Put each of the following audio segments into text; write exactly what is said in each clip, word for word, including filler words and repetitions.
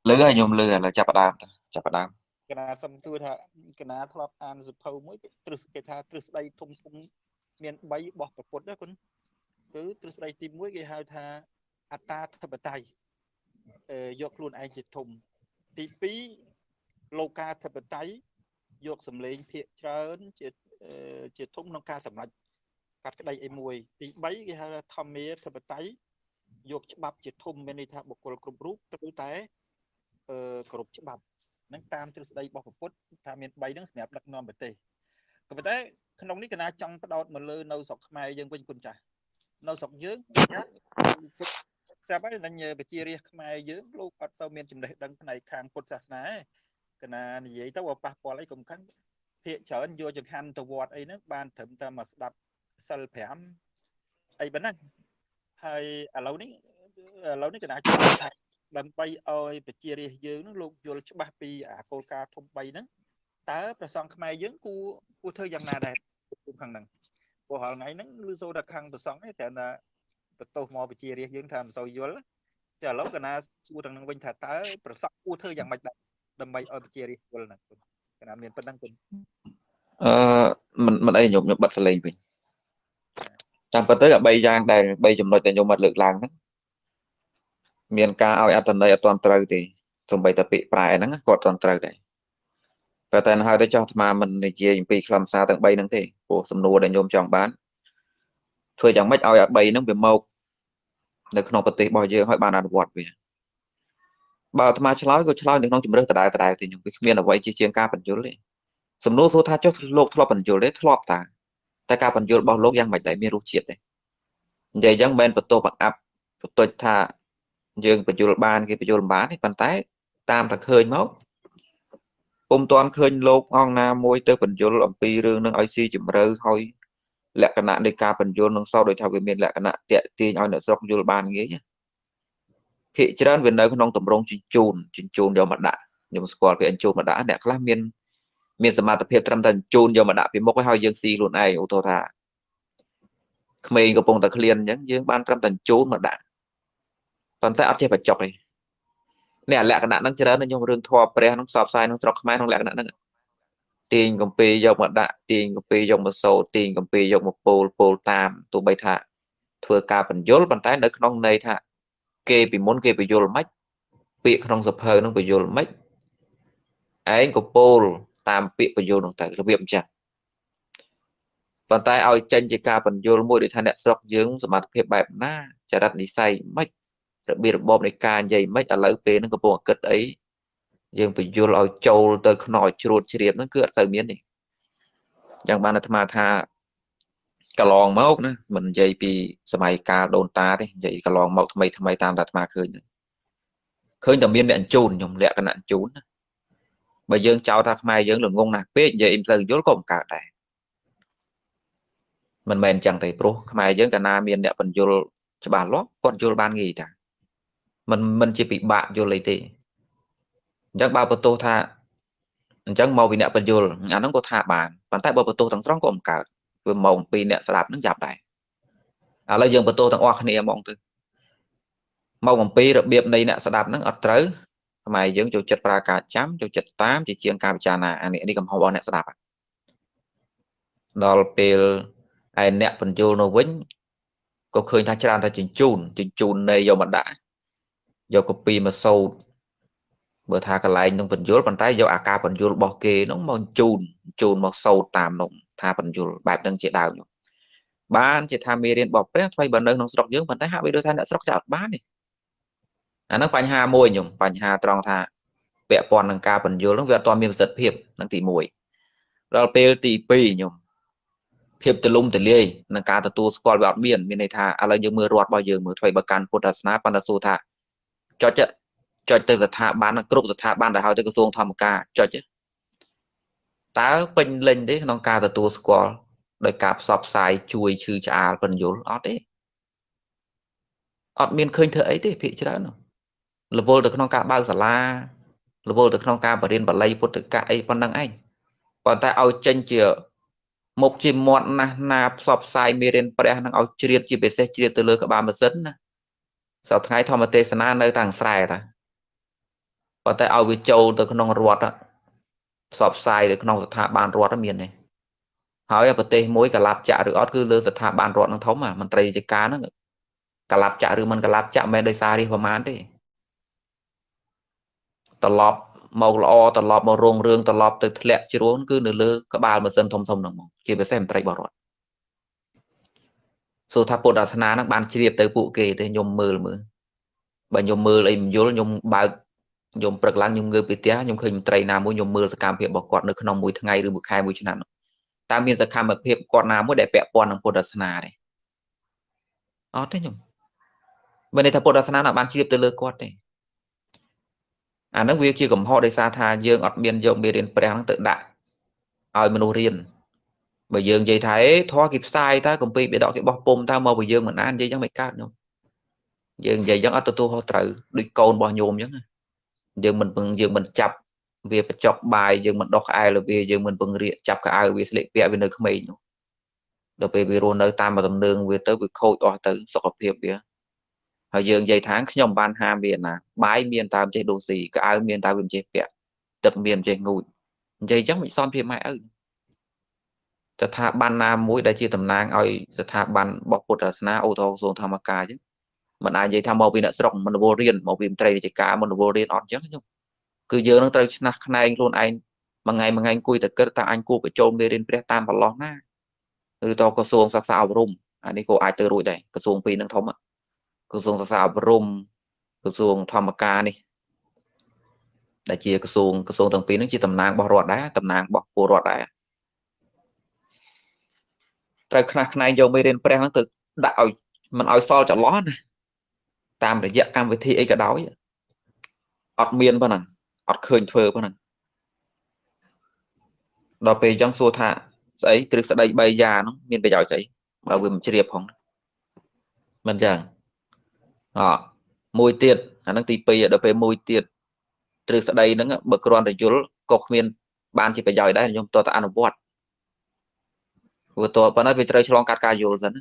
lứa hay nhôm lứa là chập đam chập đam កណាសំសួរថាកណាធ្លាប់អានសភៅមួយទ្រឹស្គេថាទ្រឹស្ដីធំធំមានបីរបស់ប្រពុតណាគុណគឺទ្រឹស្ដីទីមួយគេហៅថាអត្តាធិបតេយ្យយកខ្លួនឯងជាធំទីពីរលោកាធិបតេយ្យយកសម្លេងភាកច្រើនជាជាធំក្នុងការសម្រេចកាត់ក្តីអីមួយទីបីគេហៅថាធម្មាធិបតេយ្យយកច្បាប់ជាធំមានន័យថាបុគ្គលគ្រប់រូបត្រូវតែអឺគោរពច្បាប់នឹងតាមទ្រឹស្ដីរបស់ពុទ្ធថាមានបីហ្នឹងសម្រាប់ដឹកនាំប្រទេសក៏ប៉ុន្តែក្នុងនេះកណាចង់ផ្ដោតមកលើនៅស្រុកខ្មែរយើងវិញគុណចាស់នៅស្រុកយើងស្រាប់ហើយនឹងប្រជារាស្ត្រខ្មែរយើងលោកអត់សូវមានចំណេះដឹងផ្នែកខាងពុទ្ធសាសនាទេកណានិយាយទៅប៉ះពាល់អីកុំខឹងភាកច្រើនយកចង្ហាន់ទៅវត្តអីហ្នឹងបានត្រឹមតែមកស្ដាប់សិលប្រាំអីប៉ុណ្ណឹងហើយឥឡូវនេះឥឡូវនេះកណាជួយថាដើម្បីឲ្យប្រជារាស្ត្រយើងនឹងលោកយល់ច្បាស់ពីអាគោលការណ៍ធំបីហ្នឹងតើប្រសងខ្មែរយើងគួរគួរធ្វើយ៉ាងណាដែរខាងហ្នឹងព្រោះរាល់ថ្ងៃហ្នឹងឮសូរតែខាងប្រសងឯងតែណាបន្ទោសមកប្រជារាស្ត្រយើងថាមិនសូវយល់តែឥឡូវកណាសួរទាំងនឹងវិញថាតើប្រសងគួរធ្វើយ៉ាងម៉េចដែរដើម្បីឲ្យប្រជារាស្ត្រយល់ហ្នឹងកណាមានប៉ុណ្ណឹងគុណអឺមិនមិនអីញោមខ្ញុំបិទសលេងវិញតាមពិតទៅបីយ៉ាងដែលបីចំណុចដែលខ្ញុំមកលើកឡើងហ្នឹងមានការឲ្យអត្តន័យអត់ទាន់ត្រូវទេសំបីតែពាក្យប្រែហ្នឹងគាត់អត់ទាន់ត្រូវដែរតែតែហើយទៅចោះអាត្មាមិននិយាយអំពីខ្លឹមសារទាំងបីហ្នឹងទេព្រោះសំណួរដែលខ្ញុំចង់បានធ្វើយ៉ាងម៉េចឲ្យអាបីហ្នឹងវាមកនៅក្នុងប្រទេសរបស់យើងឲ្យបានអនុវត្តវាបើអាត្មាឆ្លើយក៏ឆ្លើយនៅក្នុងជំរឿសដដែលដដែលទេខ្ញុំវាគ្មានអ្វីជាជាងការបញ្យល់ទេសំណួរសួរថាចុះលោកធ្លាប់បញ្យល់ទេធ្លាប់តាតែការបញ្យល់របស់លោកយ៉ាងម៉េចដែរមានរសជាតិទេនិយាយចឹងមិនបន្ទោសបង្អាប់បន្ទុចថាយើងបញ្យល់បានគេបញ្យល់បានទេប៉ុន្តែតាមតែឃើញមកពុំទាន់ឃើញលោកអង្គណាមួយទៅបញ្យល់អំពីរឿងនឹងឲ្យស៊ីជម្រៅហើយលក្ខណៈនៃការបញ្យល់នឹងសោដោយថាវាមានលក្ខណៈតាក់ទាញឲ្យអ្នកស្រុកយល់បានងាយភាគច្រើនវានៅក្នុងតម្រងជញ្ជូនជញ្ជូនយកមកដាក់ខ្ញុំស្គាល់ពីអញ្ជូនមកដាក់អ្នកខ្លះមានមានសមត្ថភាពត្រឹមតែជញ្ជូនយកមកដាក់ពីមុខឲ្យយើងស៊ីខ្លួនឯងឧទាហរណ៍ថាក្មេងកំពុងតែឃ្លានអញ្ចឹងយើងបានត្រឹមតែជញ្ជូនមកដាក់ប៉ុន្តែអត់ចេះបញ្ចុកទេនេះលក្ខណៈហ្នឹងច្រើនខ្ញុំរឿងធម៌ព្រះហ្នឹងផ្សព្វផ្សាយក្នុងស្រុកខ្មែរក្នុងលក្ខណៈហ្នឹងទាញកំពីយកមកដាក់ទាញកំពីយកមកសូត្រទាញកំពីយកមកពោលពោលតាមទោះបីថាធ្វើការបញ្យលប៉ុន្តែនៅក្នុងន័យថាគេពីមុនគេបញ្យលមិនពាក្យក្នុងសភៅនឹងបញ្យលមិនឯងក៏ពោលតាមពាក្យបញ្យលនោះទៅរបៀបអញ្ចឹងប៉ុន្តែឲ្យចេញជាការបញ្យលមួយដូចថាអ្នកស្រុកយើងសមត្ថភាពបែបណាចរិតនិស័យមិនរបៀបរបបនៃការនិយាយមិនឥឡូវពេលហ្នឹងកំពុងគិតអីយើងបញ្យលឲ្យចូលទៅខ្នល់ជ្រួតជ្រាបហ្នឹងគឺអត់សូវមានទេចឹងបានអាត្មាថាកន្លងមកណាមិននិយាយពីសម័យកាលដូនតាទេនិយាយកន្លងមកថ្មីថ្មីតាមតែអាត្មាឃើញឃើញតែមានអ្នកជូនខ្ញុំលក្ខណៈជូនណាបើយើងចោទថាខ្មែរយើងល្ងងណាស់ពេកនិយាយអ៊ីមសូវយល់ក៏មិនកើតដែរមិនមែនចឹងទេព្រោះខ្មែរយើងកាលណាមានអ្នកបញ្យលច្បាស់លាស់គាត់យល់បានងាយតាមិនមិនជាពិបាកយល់អីទេអញ្ចឹងបើបន្ទោសថាអញ្ចឹងមកពីអ្នកបញ្យលអាហ្នឹងក៏ថាបានប៉ុន្តែបើបន្ទោសទាំងស្រុងក៏មិនកើតវាមកអំពីអ្នកស្ដាប់ហ្នឹងចាប់ដែរឥឡូវយើងបន្ទោសទាំងអស់គ្នាហ្មងទៅមកអំពីរបៀបនៃអ្នកស្ដាប់ហ្នឹងអត់ត្រូវខ្មែរយើងចូលចិត្តប្រើការចាំចូលចិត្តតាមជាជាងការពិចារណាអានេះនេះកំហុសរបស់អ្នកស្ដាប់ដល់ពេលឯអ្នកបញ្យលនៅវិញក៏ឃើញថាច្រើនតែជញ្ជូនជញ្ជូននៃយកមកដាក់យកកូពីមកសូត្របើថាកន្លែងនឹងបញ្យលប៉ុន្តែយកអាការបញ្យលរបស់គេនោះមកជូនជូនមកសូត្រតាមនោះថាបញ្យលបែបហ្នឹងជាដើមបានជាថាមេរៀនរបស់ព្រះថ្មីបើនៅក្នុងស្រុកយើងប៉ុន្តែហាក់បីដូចថាអ្នកស្រុកចាអត់បានទេអាហ្នឹងបញ្ហាមួយខ្ញុំបញ្ហាត្រង់ថាពាក់ព័ន្ធនឹងការបញ្យលហ្នឹងវាអត់ទាន់មានប្រសិទ្ធភាពនឹងទីមួយដល់ពេលទីពីរខ្ញុំភាពទលំទលាយនឹងការទទួលស្គាល់វាអត់មានមានន័យថាឥឡូវយើងមើលរដ្ឋរបស់យើងមើលថ្មីបើកាន់ពុទ្ធសាសនាប៉ុន្តែសួរថាចុចចុចទៅស្ថាប័នគ្រប់ស្ថាប័នដែលហៅទៅក្រសួងធម្មការចុចតើពេញលេញទេក្នុងការទទួលស្គាល់ដោយការផ្សព្វផ្សាយជួយឈឺឆ្អាលបញ្យលអត់ទេអត់មានឃើញធ្វើអីទេភាគច្រើនរវល់ទៅក្នុងការបើកសាលារវល់ទៅក្នុងការបរៀនបាលីពុទ្ធកៈអីប៉ុណ្ណឹងឯងប៉ុន្តែឲ្យចេញជាមុខជាមាត់ណាស់ណាផ្សព្វផ្សាយមេរៀនព្រះនឹងឲ្យជ្រាបជាពិសេសជ្រាបទៅលើក្បាលម៉ាស៊ីនណាសប្តាហ៍ថ្ងៃធម្មទេសនានៅតាំងស្រែតាប៉ុន្តែឲ្យវាចូលទៅក្នុងរដ្ឋផ្សព្វផ្សាយទៅក្នុងស្ថាប័នរដ្ឋមានទេហើយប្រទេសមួយកលាប់ចាក់ឬអត់គឺលើស្ថាប័នរដ្ឋនឹងធំមន្ត្រីរាជការហ្នឹងកលាប់ចាក់ឬមិនកលាប់ចាក់មិនដោយសារនេះប្រមាណទេត្រឡប់មកល្អត្រឡប់មករងរឿងត្រឡប់ទៅធ្លាក់ជ្រួងគឺនៅលើក្បាលម៉ាស៊ីនធំធំហ្នឹងមកជាពិសេសមន្ត្រីបរដ្ឋសូថាពុទ្ធសាសនាហ្នឹងបានជ្រាបទៅពួកគេទេខ្ញុំមើលមើលបើខ្ញុំមើលអីមិនយល់ខ្ញុំបើកខ្ញុំព្រឹកឡើងខ្ញុំងើបពីផ្ទះខ្ញុំឃើញមន្ត្រីណាមួយខ្ញុំមើលសកម្មភាពរបស់គាត់នៅក្នុងមួយថ្ងៃឬមួយខែមួយឆ្នាំតើមានសកម្មភាពគាត់ណាមួយដែលពាក់ព័ន្ធនឹងពុទ្ធសាសនាទេអត់ទេខ្ញុំមិនន័យថាពុទ្ធសាសនាណាបានជ្រាបទៅលើគាត់ទេអាហ្នឹងវាជាកំហុសដោយសារថាយើងអត់មានយកមេរៀនព្រះហ្នឹងទៅដាក់ឲ្យមនុស្សរៀនបើយើងនិយាយថាអេធម៌គេផ្សាយតើកំពីបិដកគេបោះពុំតើមកបើយើងមិនអាននិយាយចឹងមិនកើតខ្ញុំយើងនិយាយចឹងអត់ទទួលខុសត្រូវដូចកូនរបស់ញោមចឹងយើងមិនពឹងយើងមិនចាប់វាបច្ចុកបាយយើងមិនដោះក្អែលវាយើងមិនពឹងរៀកចាប់កៅអៅវាស្លៀកពាក់វានៅក្មេងនោះដល់ពេលវារស់នៅតាមដំណើរវាទៅវាខូចអស់ទៅសុខភាពវាហើយយើងនិយាយថាខ្ញុំបានហាមវាណាបាយមានតែមិនចេះដូរស៊ីកៅអៅមានតែវាមិនចេះពាក់ទឹកមានចេះងូតនិយាយចឹងមិនសមភាពម៉ែឪស្ថាប័នណាមួយដែលជាតំណាងឲ្យស្ថាប័នរបស់ពុទ្ធសាសនាឧទាហរណ៍ក្រសួងធម្មការចឹងមិនអាចនិយាយថាមកពីអ្នកស្រុកមិនរវល់រៀនមកពីមន្ត្រីរាជការមិនរវល់រៀនអត់ចឹងខ្ញុំគឺយើងនឹងត្រូវឆ្នះខ្នែងខ្លួនឯងមួយថ្ងៃមួយថ្ងៃអង្គុយតែគិតថាអញគួរបញ្ចូលមេរៀនព្រះតាមប្រឡោះណាឬតក្រសួងសិក្សាអប់រំអានេះក៏អាចទៅរួចដែរក្រសួងពីរនឹងធំក្រសួងសិក្សាអប់រំក្រសួងធម្មការនេះដែលជាក្រសួងក្រសួងទាំងពីរនឹងជាតំណាងរបស់រដ្ឋដែរតំណាងរបស់ពលរដ្ឋដែរត្រូវខ្នះខ្នែងយកមេរៀនព្រះហ្នឹងទៅដាក់ឲ្យមិនឲ្យសល់ចន្លោះណាតាមរយៈកម្មវិធីអីក៏ដោយអត់មានប៉ុណ្ណឹងអត់ឃើញធ្វើប៉ុណ្ណឹងដល់ពេលអញ្ចឹងសួរថាស្អីទ្រឹស្ដីបីយ៉ាងហ្នឹងមានប្រយោជន៍ស្អីបើវាមិនជ្រាបផងមិនចឹងអមួយទៀតអាហ្នឹងទីពីរដល់ពេលមួយទៀតទ្រឹស្ដីហ្នឹងបើគ្រាន់តែយល់ក៏គ្មានបានជាប្រយោជន៍ដែរខ្ញុំតើតអនុវត្តព្រោះតើប៉ុន្តែវាត្រូវឆ្លងកាត់ការយល់សិន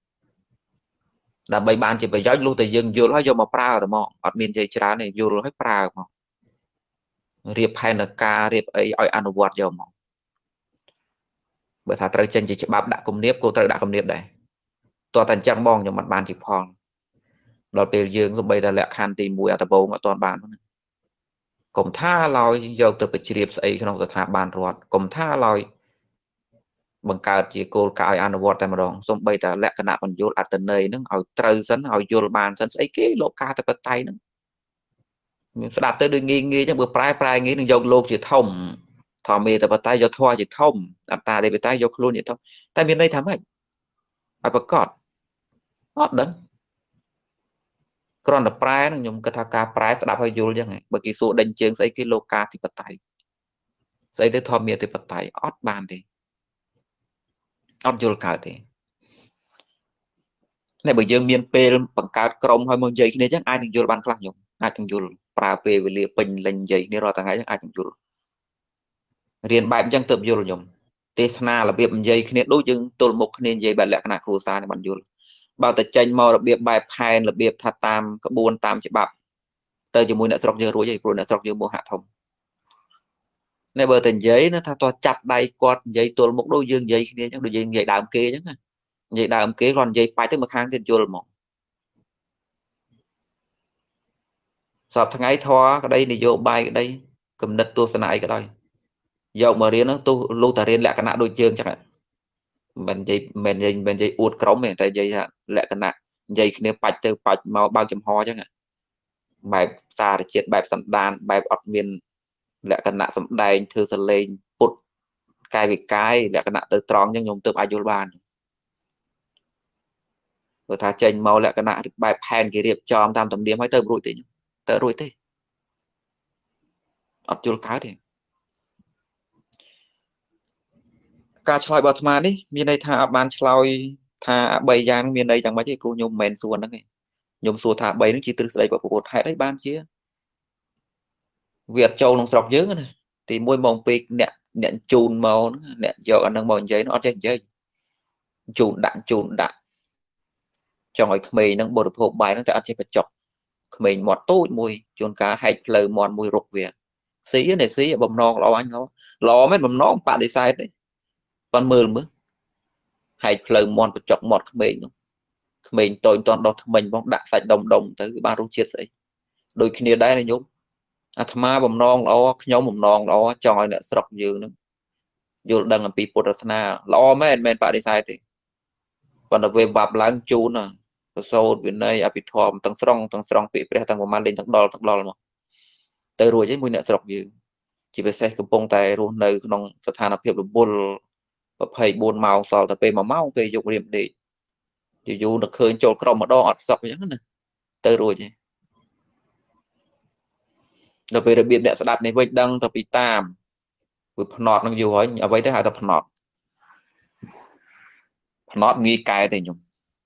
ដើម្បីបានជាប្រយោជន៍លុះតែយើងយល់ហើយយកមកប្រើតែមកអត់មាននិយាយច្រើនទេយល់ហើយប្រើមករៀបផែនការរៀបអីឲ្យអនុវត្តយកមកបើថាត្រូវចេញជាច្បាប់ដាក់គំនាបក៏ត្រូវដាក់គំនាបដែរតើតែអញ្ចឹងបងខ្ញុំមិនបានជាផលដល់ពេលយើងសំបីតែលក្ខខណ្ឌទីមួយអត់ដំបងអត់ទាន់បានកុំថាឡើយយកទៅបញ្ជ្រាបស្អីក្នុងស្ថាប័នរដ្ឋកុំថាឡើយបង្កើតជាគោលការណ៍ឲ្យអនុវត្តតែម្ដងសំបីតែលក្ខណៈបញ្យលអត្តន័យហ្នឹងឲ្យត្រូវសិនឲ្យយល់បានសិនស្អីគេលោកកាតបតៃហ្នឹងមានស្ដាប់ទៅដូចងាយងាយចឹងបើប្រែប្រែងាយនឹងយកលោកជាធំធម្មមេតបតៃយកធម៌ជាធំអត្តាទេបតៃយកខ្លួនជាធំតែមានន័យថាម៉េចឲ្យប្រកបអត់ដឹងគ្រាន់តែប្រែហ្នឹងខ្ញុំគិតថាការប្រែស្ដាប់ឲ្យយល់ចឹងបើគេសួរដេញជើងស្អីគេលោកកាធិបតៃស្អីទៅធម្មមេតបតៃអត់បានទេអត់យល់កើតទេតែបើយើងមានពេលបង្កើតក្រុមឲ្យមកនិយាយគ្នាចឹងអាចនឹងយល់បានខ្លះខ្ញុំអាចនឹងយល់ប្រើពេលវេលាពេញលេញនិយាយគ្នារាល់ថ្ងៃចឹងអាចនឹងយល់រៀនបែបចឹងទៅយល់ខ្ញុំទេសនារបៀបនិយាយគ្នាដូចយើងទល់មុខគ្នានិយាយបែបលក្ខណៈគ្រួសារនេះបានយល់បើតែចេញមករបៀបបែបផែនរបៀបថាតាមក្បួនតាមច្បាប់ទៅជាមួយអ្នកស្រុកយើងរួចហើយព្រោះអ្នកស្រុកយើងមោហៈធំតែបើតែនិយាយណាថាតោះចាប់ដៃគាត់និយាយទល់មុខដូចយើងនិយាយគ្នាចឹងដូចយើងនិយាយដើមគេចឹងណានិយាយដើមគេគាត់និយាយបាច់ទៅមកខាងទៀតយល់ហ្មងសពថ្ងៃធរក្តីនយោបាយក្តីគំនិតទស្សនៈអីក៏ដោយយកមករៀនហ្នឹងទោះលុះតែរៀនលក្ខណៈដូចយើងចឹងមិននិយាយមិននិយាយមិននិយាយអួតក្រុមទេតែនិយាយថាលក្ខណៈនិយាយគ្នាបាច់ទៅបាច់មកបើកចំហចឹងបែបសារជាតិបែបសន្តានបែបអត់មានលក្ខណៈសម្ដែងធ្វើសលេងពុតកាយវិការលក្ខណៈទៅត្រង់ចឹងខ្ញុំទើបអាចយល់បានព្រោះថាចេញមកលក្ខណៈបែបផែនគេរៀបចំតាមទំនៀមហើយទៅរួចទេទៅរួចទេអត់យល់កើតទេការឆ្លើយរបស់អាត្មានេះមានន័យថាអត់បានឆ្លើយថាបីយ៉ាងមានន័យយ៉ាងម៉េចទេគ្រូខ្ញុំមិនមែនសួរហ្នឹងទេខ្ញុំសួរថាបីហ្នឹងជាទ្រឹស្ដីរបស់ពុទ្ធហេតុអីបានជាវាអត់ចូលក្នុងស្រុកយើងណាទីមួយមកពេកអ្នកអ្នកជូនមកអ្នកយកអាហ្នឹងមកនិយាយនោះអត់ចេះនិយាយជូនដាក់ជូនដាក់ចង់ឲ្យក្មេងហ្នឹងបរិភោគបាយហ្នឹងតែអត់ចេះបញ្ចុក mình mọt tốt mùi chôn cá hạch lờ mọt mùi rục về xí này xí bầm non lo anh nó lo mấy bầm non bạn đi sai đấy con mưa mới hạch lờ mọt chọc mọt mình mình tôi toàn đọt mình bóng đã sạch đồng đồng tới ba rung chiết ấy đôi khi đây là nhúng à tham bầm non lo nhóm bầm non lo chòi nữa sọc dư nữa vô đằng là bị na lo mấy anh men bạn đi sai thì còn là về bạp láng chú nè sau bên đây à bị thòm tăng strong tăng strong bị bẻ tăng một lên tăng đo tăng đo mà tới rồi chứ mùi nợ sọc dư chỉ phải xe cái bông tay luôn nơiក្នុងស្ថានភាពរបុលยี่สิบสี่ម៉ោងសល់តែពេលមួយម៉ោងពេលយករៀបដេកយូរៗនឹកឃើញចូលក្រុមម្ដងអត់សក់អញ្ចឹងណាទៅរួចដល់ពេលរបៀបអ្នកស្ដាប់នេះវិញដឹងទៅពីតាមវាភ្នត់នឹងយូរហើយអ្វីទៅហៅថាភ្នត់ភ្នត់ងាយកែទេខ្ញុំ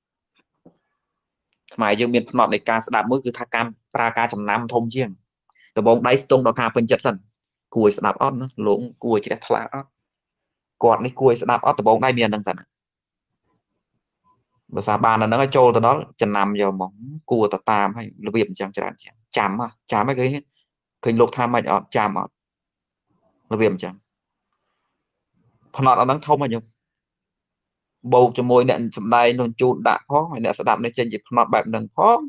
ខ្មែរយើងមានភ្នត់នៃការស្ដាប់មួយគឺថាការប្រើការចំណាំធំជាងដបងដៃស្ទង់ដល់ការពេញចិត្តសិនគួរស្ដាប់អត់ណាលោកគួរជ្រះថ្លាអត់គាត់នេះគួរស្ដាប់អត់ដបងដៃមានហ្នឹងសិនបើសាបានហ្នឹងឲ្យចូលទៅដល់ចំណាំយកមកគួរទៅតាមឲ្យរបៀបអញ្ចឹងច្រើនជាងចាំចាំឲ្យគេឃើញលោកថាមិនអត់ចាំអត់របៀបអញ្ចឹងភ្នត់អត់ហ្នឹងធំហ្នឹងខ្ញុំបូកជាមួយអ្នកសម្ដែងនោះជូនដាក់ផងឲ្យអ្នកស្ដាប់នេះចេញជាភ្នត់បែបហ្នឹងផង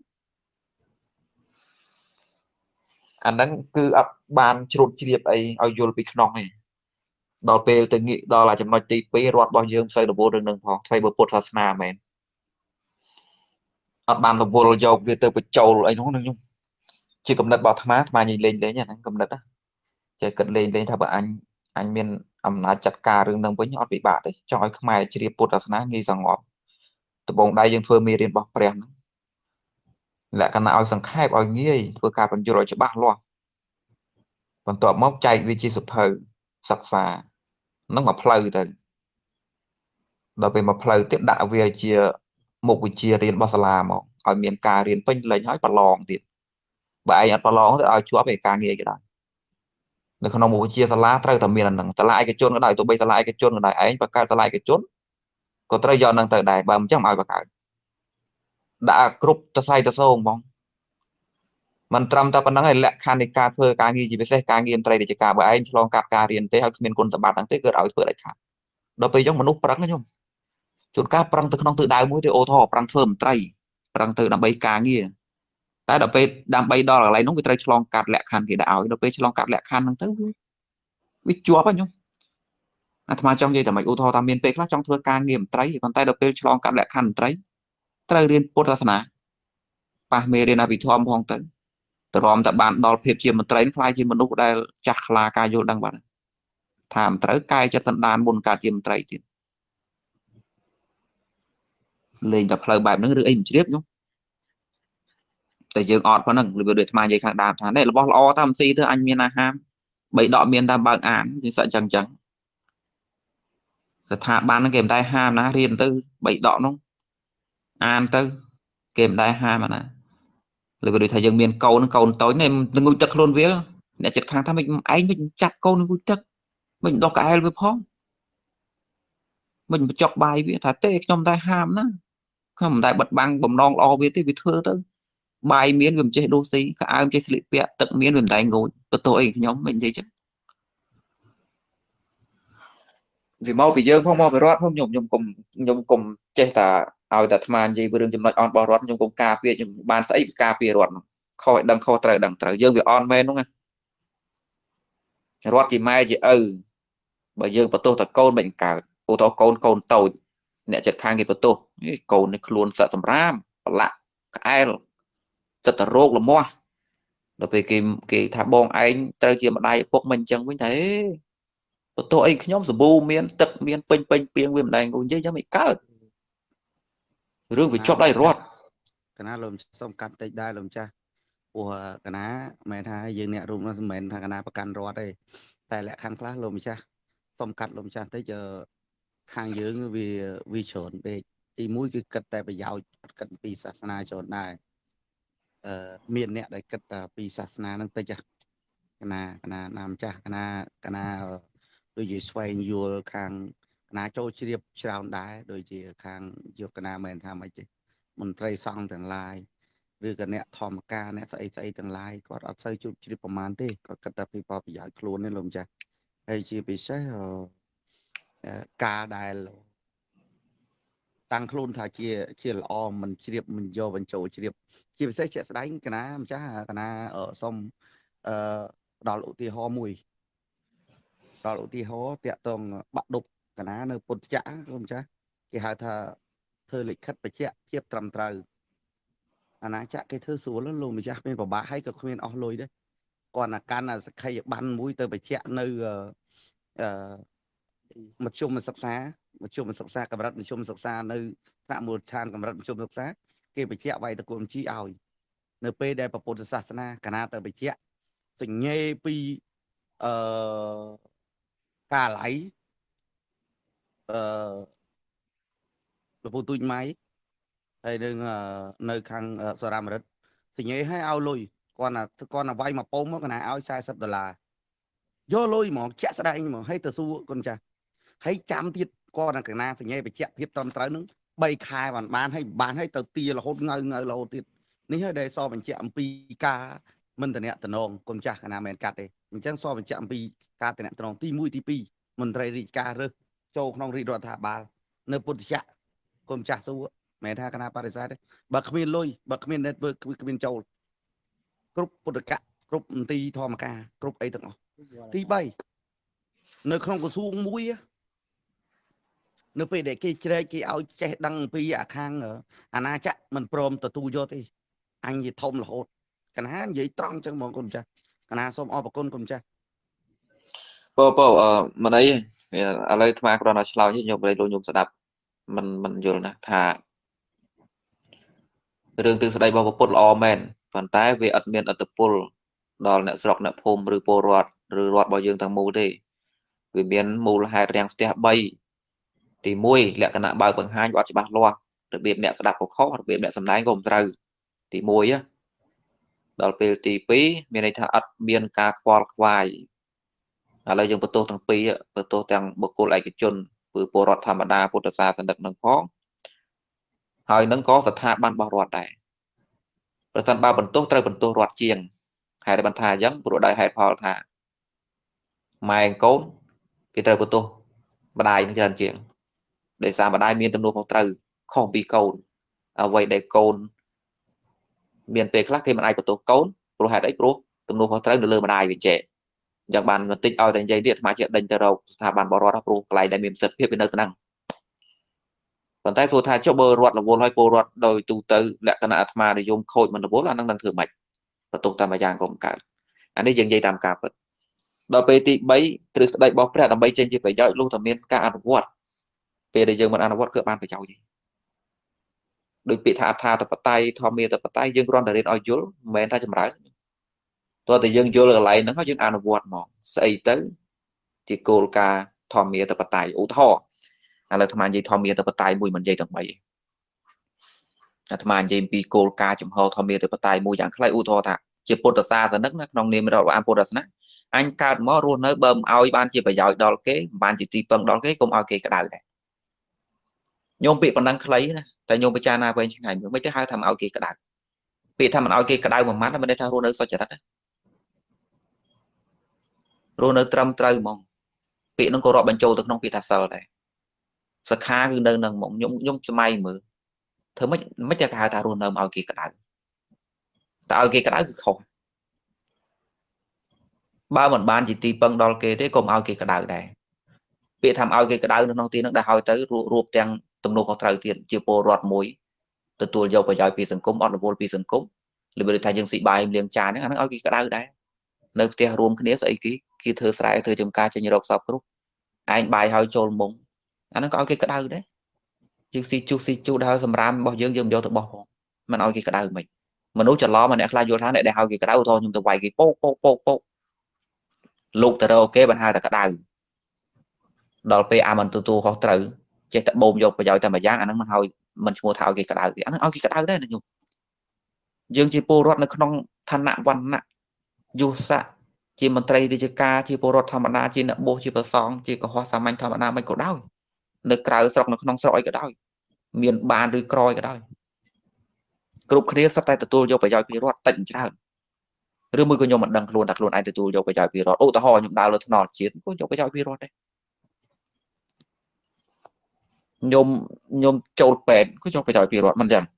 អាហ្នឹងគឺអត់បានជ្រួតជ្រាបអីឲ្យយល់ពីក្នុងទេដល់ពេលទៅងាកដល់អាចំណុចទីពីររដ្ឋរបស់យើងផ្សេងរវល់រឿងហ្នឹងផងថ្មីបើពុទ្ធសាសនាមែនអត់បានរវល់យកវាទៅបញ្ចូលអីនោះនឹងខ្ញុំជាកំណត់របស់អាត្មាអាត្មានិយាយលេងលេងហ្នឹងកំណត់ណាចេះគិតលេងលេងថាបើអញអញមានអំណាចចាត់ការរឿងហ្នឹងវិញអត់ពិបាកទេចង់ឲ្យខ្មែរជ្រាបពុទ្ធសាសនាងាយសងប់ដំបងដៃយើងធ្វើមេរៀនរបស់ព្រះហ្នឹងលក្ខណៈឲ្យសង្ខេបឲ្យងាយធ្វើការបញ្យល់ឲ្យច្បាស់លាស់បន្ទាប់មកចែកវាជាសភៅសិក្សាហ្នឹងមកផ្លូវទៅដល់ពេលមកផ្លូវទៀតដាក់វាជាមុខវិជ្ជារៀនរបស់សាលាមកឲ្យមានការរៀនពេញលេញឲ្យប្រឡងទៀតបើឯងអត់ប្រឡងទៅឲ្យជាប់ឯការងារក៏ដោយនៅក្នុងមុខវិជ្ជាសាលាត្រូវតែមានអាហ្នឹងសាលាឯកជនក៏ដោយទោះបីសាលាឯកជនក៏ដោយឯងបង្កើតសាលាឯកជនក៏ត្រូវយកហ្នឹងទៅដែរបើមិនចឹងឲ្យបង្កើតដាក់គ្រប់តសៃតសងហ្មងមិនត្រឹមតែប៉ុណ្្នឹងឯងលក្ខខណ្ឌនៃការធ្វើការងារជាពិសេសការងារមន្ត្រីរាជការបើឯងឆ្លងកាត់ការរៀនទេហើយគ្មានគុណសម្បត្តិហ្នឹងទេគឺឲ្យធ្វើដាច់ខាតដល់ពេលចឹងមនុស្សប្រឹងណាខ្ញុំជួនកាលប្រឹងទៅក្នុងទិសដៅមួយទេអូថោប្រឹងធ្វើមន្ត្រីប្រឹងទៅដើម្បីការងារតែដល់ពេលដើម្បីដល់កន្លែងនោះវាត្រូវឆ្លងកាត់លក្ខខណ្ឌគេដាក់ឲ្យដល់ពេលឆ្លងកាត់លក្ខខណ្ឌហ្នឹងទៅវាជាប់ហ្នឹងខ្ញុំអាត្មាចង់និយាយតែមិនឧទាហរណ៍ថាមានពេលខ្លះចង់ធ្វើការងារមន្ត្រីប៉ុន្តែដល់ពេលឆ្លងកាត់លក្ខខណ្ឌមន្ត្រីត្រូវរៀនពុទ្ធសាសនាប៉ះមេរៀនអភិធម្មផងទៅតរំតែបានដល់ភាពជាមន្ត្រីខ្លាយជាមនុស្សដែលចាស់ខ្លាការយល់ដឹងបាត់ថាមិនត្រូវកាយចិត្តសន្តានមុនកើតជាមន្ត្រីទៀតលេងតែផ្លូវបែបហ្នឹងឬអីមិនជ្រាបខ្ញុំតែយើងអត់ប៉ុណ្ណឹងឬវាដូចអាត្មានិយាយខាងដើមថានេះរបស់ល្អតាមស៊ីទៅអញមានអាហារបីដកមានតាមបើកអានវាសឹកចឹងចឹងស្ថាប័នហ្នឹងគេមិនដែរហាមណារៀនទៅបីដកនោះអានទៅគេមិនដែរហាមណាឬវាដូចថាយើងមានកូនកូនតូចនេះងុយទឹកខ្លួនវាអ្នកចិត្តខាងថាមិនឯងមិនចាត់កូនងុយទឹកមិនដោះកែលវាផងមិនបញ្ចុកបាយវាថាទេខ្ញុំតែហាមណាខ្ញុំមិនដែលបិទបាំងបំណងល្អវាទេវាធ្វើទៅបាយមានវាមិនចេះដូរស៊ីក្អើមចេះស្លៀកពាក់ទឹកមានវាមិនដែលងូតទៅទោះអីខ្ញុំមិននិយាយចឹងវាមកពីយើងផងមកពីរដ្ឋផងខ្ញុំខ្ញុំកុំខ្ញុំកុំចេះតែឲ្យតែអាត្មានិយាយពីរឿងចំណុចអន់របស់រដ្ឋខ្ញុំកុំការពារខ្ញុំបានស្អីពីការពាររដ្ឋខុសឲ្យដឹងខុសត្រូវដឹងត្រូវយើងវាអន់មែនហ្នឹងណារដ្ឋជាម៉ែជាឪបើយើងបន្ទោសតែកូនមិនកើតឧទាហរណ៍កូនកូនតូចអ្នកចិត្តខាងគេបន្ទោសកូននេះខ្លួនសឹកសម្រាមប្រឡាក់ក្អែលទឹកតរោគលមាស់ដល់ពេលគេគេថាបងឯងត្រូវជាម្ដាយឪពុកមិនអញ្ចឹងវិញតែបន្ទោសអីខ្ញុំសាប៊ូមានទឹកមានពេញពេញពីងវាមិនដែរនិយាយចឹងមិនកើតរឿងវាជាប់ដៃរដ្ឋកណាលោកសុំកាត់តិចដែរលោកម្ចាស់ព្រោះកណាមិនថាយើងអ្នករូបនោះមិនមែនថាកណាប្រកាន់រដ្ឋទេតែលក្ខខណ្ឌខ្លះលោកម្ចាស់សុំកាត់លោកម្ចាស់តិចខាងយើងវាវាច្រើនពេកទីមួយគឺគិតតែប្រយោជន៍គិតពីសាសនាច្រើនដែរអឺមានអ្នកដែលគិតតែពីសាសនាហ្នឹងតិចកណាកណាណាម្ចាស់កណាកណាដូចជាស្វែងយល់ខាងកណាចូលជ្រាបច្រើនដែរដូចជាខាងយកកណាមិនថាមិនទេមន្ត្រីសង្ឃទាំងឡាយឬក៏អ្នកធម្មការអ្នកស្អីស្អីទាំងឡាយគាត់អត់សូវជួបជ្រាបប្រមាណទេគាត់គិតតែពីផលប្រយោជន៍ខ្លួនទេលោកម្ចាស់ហើយជាពិសេសការដែលតាំងខ្លួនថាជាជាល្អមិនជ្រាបមិនយកបញ្ចូលជ្រាបជាពិសេសជាក់ស្ដែងកណាម្ចាស់កណាសុំអឺដល់ឧទាហរណ៍មួយដល់ឧទាហរណ៍តាក់ទងបាក់ឌុបកណានៅពុទ្ធចក្រលោកម្ចាស់គេហៅថាធ្វើលិខិតបញ្ជាក់ភាពត្រឹមត្រូវអាណាចក្រគេធ្វើស្រួលលោកម្ចាស់មានពិបាកហើយក៏គ្មានអស់លុយដែរគាត់ណាកាន់សក្ខីបានមួយទៅបញ្ជាក់នៅអឺមធ្យមសិក្សាមធ្យមសិក្សាកម្រិតមធ្យមសិក្សានៅថ្នាក់មូលដ្ឋានកម្រិតមធ្យមសិក្សាគេបញ្ជាក់វាយតកូនជីឲ្យនៅពេលដែលពុទ្ធសាសនាកណាទៅបញ្ជាក់សញ្ញេពីអឺកាឡៃអឺលោកពូទូចម៉ៃហើយនឹងនៅខាងសារ៉ាមរិតសញ្ញេឲ្យឲ្យលុយគាត់ណាគាត់ណាវាយមកពងមកកណាឲ្យสี่สิบដុល្លារយកលុយហ្មងជាក់ស្ដែងហ្មងហើយទៅសួរកូនចាស់ហើយចាំទៀតគាត់ណាកណាសញ្ញេបញ្ជាក់ភាពត្រឹមត្រូវនឹងបីខែបានបានហើយបានហើយទៅទារហូតងើងើរហូតទៀតនេះហើយដែលសបញ្ជាក់អំពីការមិនតំណែងតំណងកូនចាស់កណាមែនកាត់ទេអញ្ចឹងសបញ្ជាក់អំពីការតំណែងតំណងទីមួយទីពីរមន្ត្រីរាជការរើសចូលក្នុងរាជរដ្ឋាភិបាលនៅពុទ្ធចក្រកូនចាស់សួរមែនថាកណាបរិស័ទទេបើគ្មានលុយបើគ្មាន network គ្មានចូលគ្រប់ពុទ្ធកៈគ្រប់មន្ទីរធម្មការគ្រប់អីទាំងអស់ទីបីនៅក្នុងក្រសួងមួយនៅពេលដែលគេជ្រែកគេឲ្យចេះដឹងពីអាខាងអាណាចក្រមិនព្រមទទួលយកទេអញនិយាយធំរហូតកណានិយាយត្រង់ចឹងហ្មងកូនចាស់កណាសូមអរគុណកូនចាស់ពោពោអឺមិនអីឥឡូវថ្មគ្រាន់តែឆ្លើយខ្ញុំបរិយលោកខ្ញុំស្ដាប់មិនមិនយល់ណាថារឿងទិសស្ដីរបស់ពុទ្ធល្អមែនប៉ុន្តែវាអត់មានអត្តពលដល់អ្នកស្រុកអ្នកភូមិឬពលរដ្ឋឬរដ្ឋរបស់យើងទាំងមូលទេវាមានមូលហេតុរាំងស្ទះបីទីមួយលក្ខណៈបើកបង្ហាញអត់ច្បាស់លាស់របៀបអ្នកស្ដាប់ក៏ខុសរបៀបអ្នកសម្ដែងក៏មិនត្រូវទីមួយដល់ពេលទីពីរមានន័យថាអត់មានការខ្វល់ខ្វាយឥឡូវយើងបន្ទោសទាំងពីរបន្ទោសទាំងបុគ្គលឯកជនគឺពលរដ្ឋធម្មតាពុទ្ធសាសនិកនឹងផងហើយនឹងក៏ស្ថាប័នរបស់រដ្ឋដែរប្រសិនបើបន្ទោសត្រូវបន្ទោសរដ្ឋជាងហេតុបានថាអញ្ចឹងព្រោះដោយហេតុផលថាម៉ែកូនគេត្រូវបន្ទោសម្ដាយនឹងច្រើនជាងដោយសារម្ដាយមានទំនួលខុសត្រូវខុសពីកូនអ្វីដែលកូនមានពេលខ្លះគេមិនអាចបន្ទោសកូនព្រោះហេតុអីព្រោះទំនួលខុសត្រូវនៅលើម្ដាយវាចេះអញ្ចឹងបានបន្តិចឲ្យតែនិយាយទៀតអាត្មាជាដេញទៅរកស្ថាប័នបរដ្ឋព្រោះកន្លែងដែលមានប្រសិទ្ធភាពវានៅទៅហ្នឹងប៉ុន្តែសួរថាចុះបើរដ្ឋរវល់ឲ្យពលរដ្ឋដោយទូទៅលក្ខណៈអាត្មានិយមខូចមិនរវល់អានឹងនឹងធ្វើម៉េចបន្ទុកតាមយ៉ាងក៏មិនកើតអានេះយើងនិយាយតាមការពិតដល់ពេលទីបីទ្រឹស្ដីរបស់ព្រះដើម្បីចេញជាប្រយោជន៍លុះតែមានការអនុវត្តពេលដែលយើងមិនអនុវត្តគឺបានប្រយោជន៍ទេដោយពាក្យថាអត្ថាធិបតេយ្យធម្មាធិបតេយ្យយើងគ្រាន់តែរៀនឲ្យយល់មិនមែនថាចម្រើនតើតែយើងយល់កន្លែងហ្នឹងហើយយើងអនុវត្តមកស្អីទៅជាគោលការណ៍ធម្មាធិបតេយ្យឧទាហរណ៍ឥឡូវអាត្មានិយាយធម្មាធិបតេយ្យមួយមិននិយាយទាំងបីអាត្មានិយាយពីគោលការណ៍ចំហធម្មាធិបតេយ្យមួយយ៉ាងខ្លីឧទាហរណ៍ថាជាពុទ្ធសាសនិកណាក្នុងនាមរដ្ឋអានពុទ្ធសាសនាអញកើតមករស់នៅបើមិនឲ្យបានជាប្រយោជន៍ដល់គេមិនបានជាទីពឹងដល់គេកុំឲ្យគេក្តៅដែរញោមពាក្យប៉ុណ្ណឹងខ្លីណាតែញោមពិចារណាវិញឆ្ងាយមើលមិនទៅហៅថាមិនឲ្យគេក្តៅពាក្យថាមិនឲ្យគេក្តៅមួយម៉ាត់មិនได้ថារស់នៅសុចរិតណារស់នៅត្រឹមត្រូវហ្មងពាក្យហ្នឹងក៏រាប់បញ្ចូលទៅក្នុងពាក្យថាសិលដែរសិក្ខាគឺនៅនឹងហ្មងខ្ញុំខ្ញុំសម័យមើលធ្វើម៉េចមិនតែគេហៅថារស់នៅមកឲ្យគេក្តៅតែឲ្យគេក្តៅគឺខុសបើមិនបានជាទីពឹងដល់គេទេកុំឲ្យគេក្តៅដែរពាក្យថាឲ្យគេក្តៅនៅក្នុងទីហ្នឹងដែលឲ្យទៅរួបទាំងទំនួលខុសត្រូវទៀតជាពលរដ្ឋមួយទទួលយកប្រយោជន៍ពីសង្គមអត់រវល់ពីសង្គមឬបើថាយើងស៊ីបាយលាងចានហ្នឹងអាហ្នឹងឲ្យគេក្តៅដែរនៅផ្ទះរួមគ្នាស្អីគេគេធ្វើស្រែធ្វើចំការចេញរកសពគ្រប់ឯងបាយឲ្យចូលមុងអាហ្នឹងក៏ឲ្យគេក្តៅដែរយើងស៊ីជុះស៊ីជុះដល់សម្រាមរបស់យើងយើងមិនយកទៅបោះផងមិនឲ្យគេក្តៅមិនមនុស្សច្រឡំអ្នកខ្លះយល់ថាអ្នកដែលឲ្យគេក្តៅឧទាហរណ៍ខ្ញុំទៅវាយគេពោកពោកពោកពោកលោកទៅរកគេបានហៅតែក្តៅដល់ពេលអាមិនទទួលខុសត្រូវចេះតែបូមយកប្រយោជន៍តែមួយយ៉ាងអាហ្នឹងមិនឲ្យមិនឈ្មោះថាឲ្យគេក្តៅទេអាហ្នឹងឲ្យគេក្តៅដែរណាញោមយើងជាពលរដ្ឋនៅក្នុងឋានៈវណ្ណៈយុស័កជាមន្ត្រីរាជការជាពលរដ្ឋធម្មតាជាអ្នកបោះជាប្រសងជាកុហកសាមញ្ញធម្មតាមិនក៏ដោយនៅក្រៅស្រុកនៅក្នុងស្រុកអីក៏ដោយមានបានឬក្រយក៏ដោយ group kia sắp tay tôi vô phải giao pi rót tịnh chứ nào rồi mới có nhom mặt đằng luôn đặt luôn ai tôi vô phải giao pi rót ô tao hỏi nhom đào lên nọ chiến có vô phải giao pi rót đấy nhom nhom châu bẹn có vô phải giao pi rótมันdần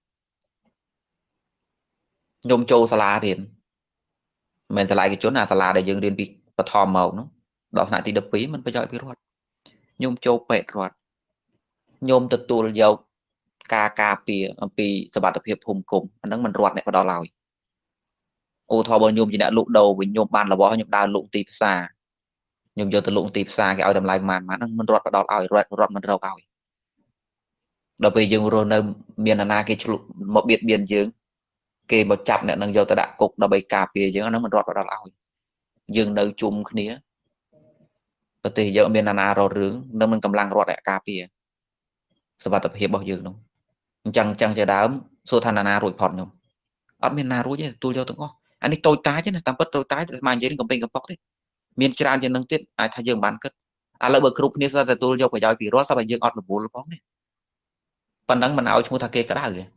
nhom châu sala điền mình sala cái chỗ nào sala để dừng điền bị bật thòm màu nó đọc lại thì đập phí mình phải giao pi rót nhom châu bẹn rót nhom từ tôi vô ការការពារអំពីសវត្ថិភាពភូមិឃុំអាហ្នឹងមិនរត់អ្នកបដល់ឡើយឧទាហរណ៍បើខ្ញុំជាអ្នកលក់ដូរវិញខ្ញុំបានរបស់ខ្ញុំដើរលក់ទីផ្សារខ្ញុំយកទៅលក់ទីផ្សារគេឲ្យតម្លៃប៉ុន្មានហ្នឹងមិនរត់បដល់ឲ្យរត់រត់មិនរកឲ្យដល់ពេលយើងរស់នៅមានអាណាគេឆ្លុះមកបៀតបៀនយើងគេមកចាប់អ្នកនឹងយកទៅដាក់គុកដើម្បីការពារយើងអាហ្នឹងមិនរត់បដល់ឲ្យយើងនៅជុំគ្នាប្រទេសយើងមានអាណារត់រឿងនឹងមិនកម្លាំងរត់អ្នកការពារសវត្ថិភាពរបស់យើងនោះអញ្ចឹងអញ្ចឹងជាដើមសួរថាណារួចផុតខ្ញុំអត់មានណារួចទេទទួលយកទាំងអស់អានេះតូចតាចទេណាតាមពិតតូចតាចតែមកនិយាយកំពេញកំប៉ុកទេមានច្រើនជាងនឹងទៀតអាចថាយើងបានគិតឥឡូវបើគ្រប់គ្នាស្ទើរទទួលយកប្រយោជន៍ពីរដ្ឋសោះតែយើងអត់រវល់ផងនេះប៉ុណ្ណឹងមិនឲ្យឈ្មោះថាគេក្តៅទេ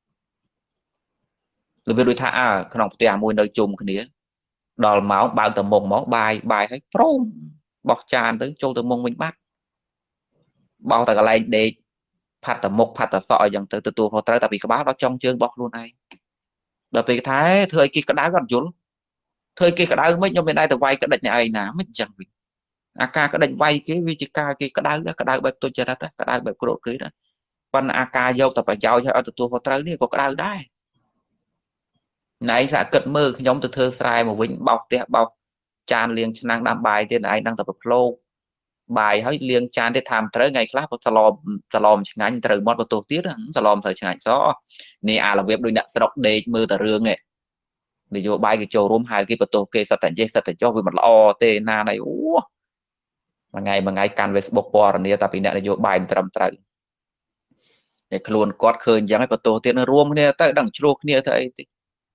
របៀបដូចថាអើក្នុងផ្ទះមួយនៅជុំគ្នាដល់ម៉ោងបើកតែមុងមកបាយបាយឲ្យព្រមបោះចានទៅចូលទៅមុងវិញបាត់បោះតែកន្លែងដេកផាត់តែមុខផាត់តែសក់អីចឹងទៅទទួលខុសត្រូវតែពីក្បាលដល់ចុងជើងរបស់ខ្លួនឯងដល់ពេលថាធ្វើឲ្យគេក្តៅអត់យល់ធ្វើឲ្យគេក្តៅមិនខ្ញុំមានតែវាយក្តិចអ្នកឯងណាមិនចឹងវិញអាការក្តិចវាយគេវាជាការគេក្តៅក្តៅបែបទុច្ចរិតក្តៅបែបក្រោតគ្រីតប៉ុន្តែអាការយកតែប្រយោជន៍ឲ្យអត់ទទួលខុសត្រូវនេះក៏ក្តៅដែរណៃសាគិតមើលខ្ញុំទៅធ្វើស្រែមកវិញបោសផ្ទះបោសចានលាងឆ្នាំងដាំបាយទៀតឯងដឹងតែប្រភ្លោកបាយហើយលាងចានទៀតតាមត្រូវថ្ងៃខ្លះសឡមសឡមឆ្ងាញ់ត្រូវមាត់បន្ទោសទៀតសឡមត្រូវឆ្ងាញ់សនេះអារបៀបដូចអ្នកស្រុកដេកមើលតែរឿងឯងនយោបាយគេចូលរួមហៅគេបន្ទោសគេសិតតែចេះសិតតែចុះវាមិនល្អទេណាណៃអូមួយថ្ងៃមួយថ្ងៃកាន់ Facebook ពណ៌នាតែពីអ្នកនយោបាយមិនត្រឹមត្រូវតែខ្លួនគាត់ឃើញអញ្ចឹងហើយបន្ទោសទៀតនឹងរួមគ្នាទៅដឹងជ្រោះគ្នាទៅអីតិច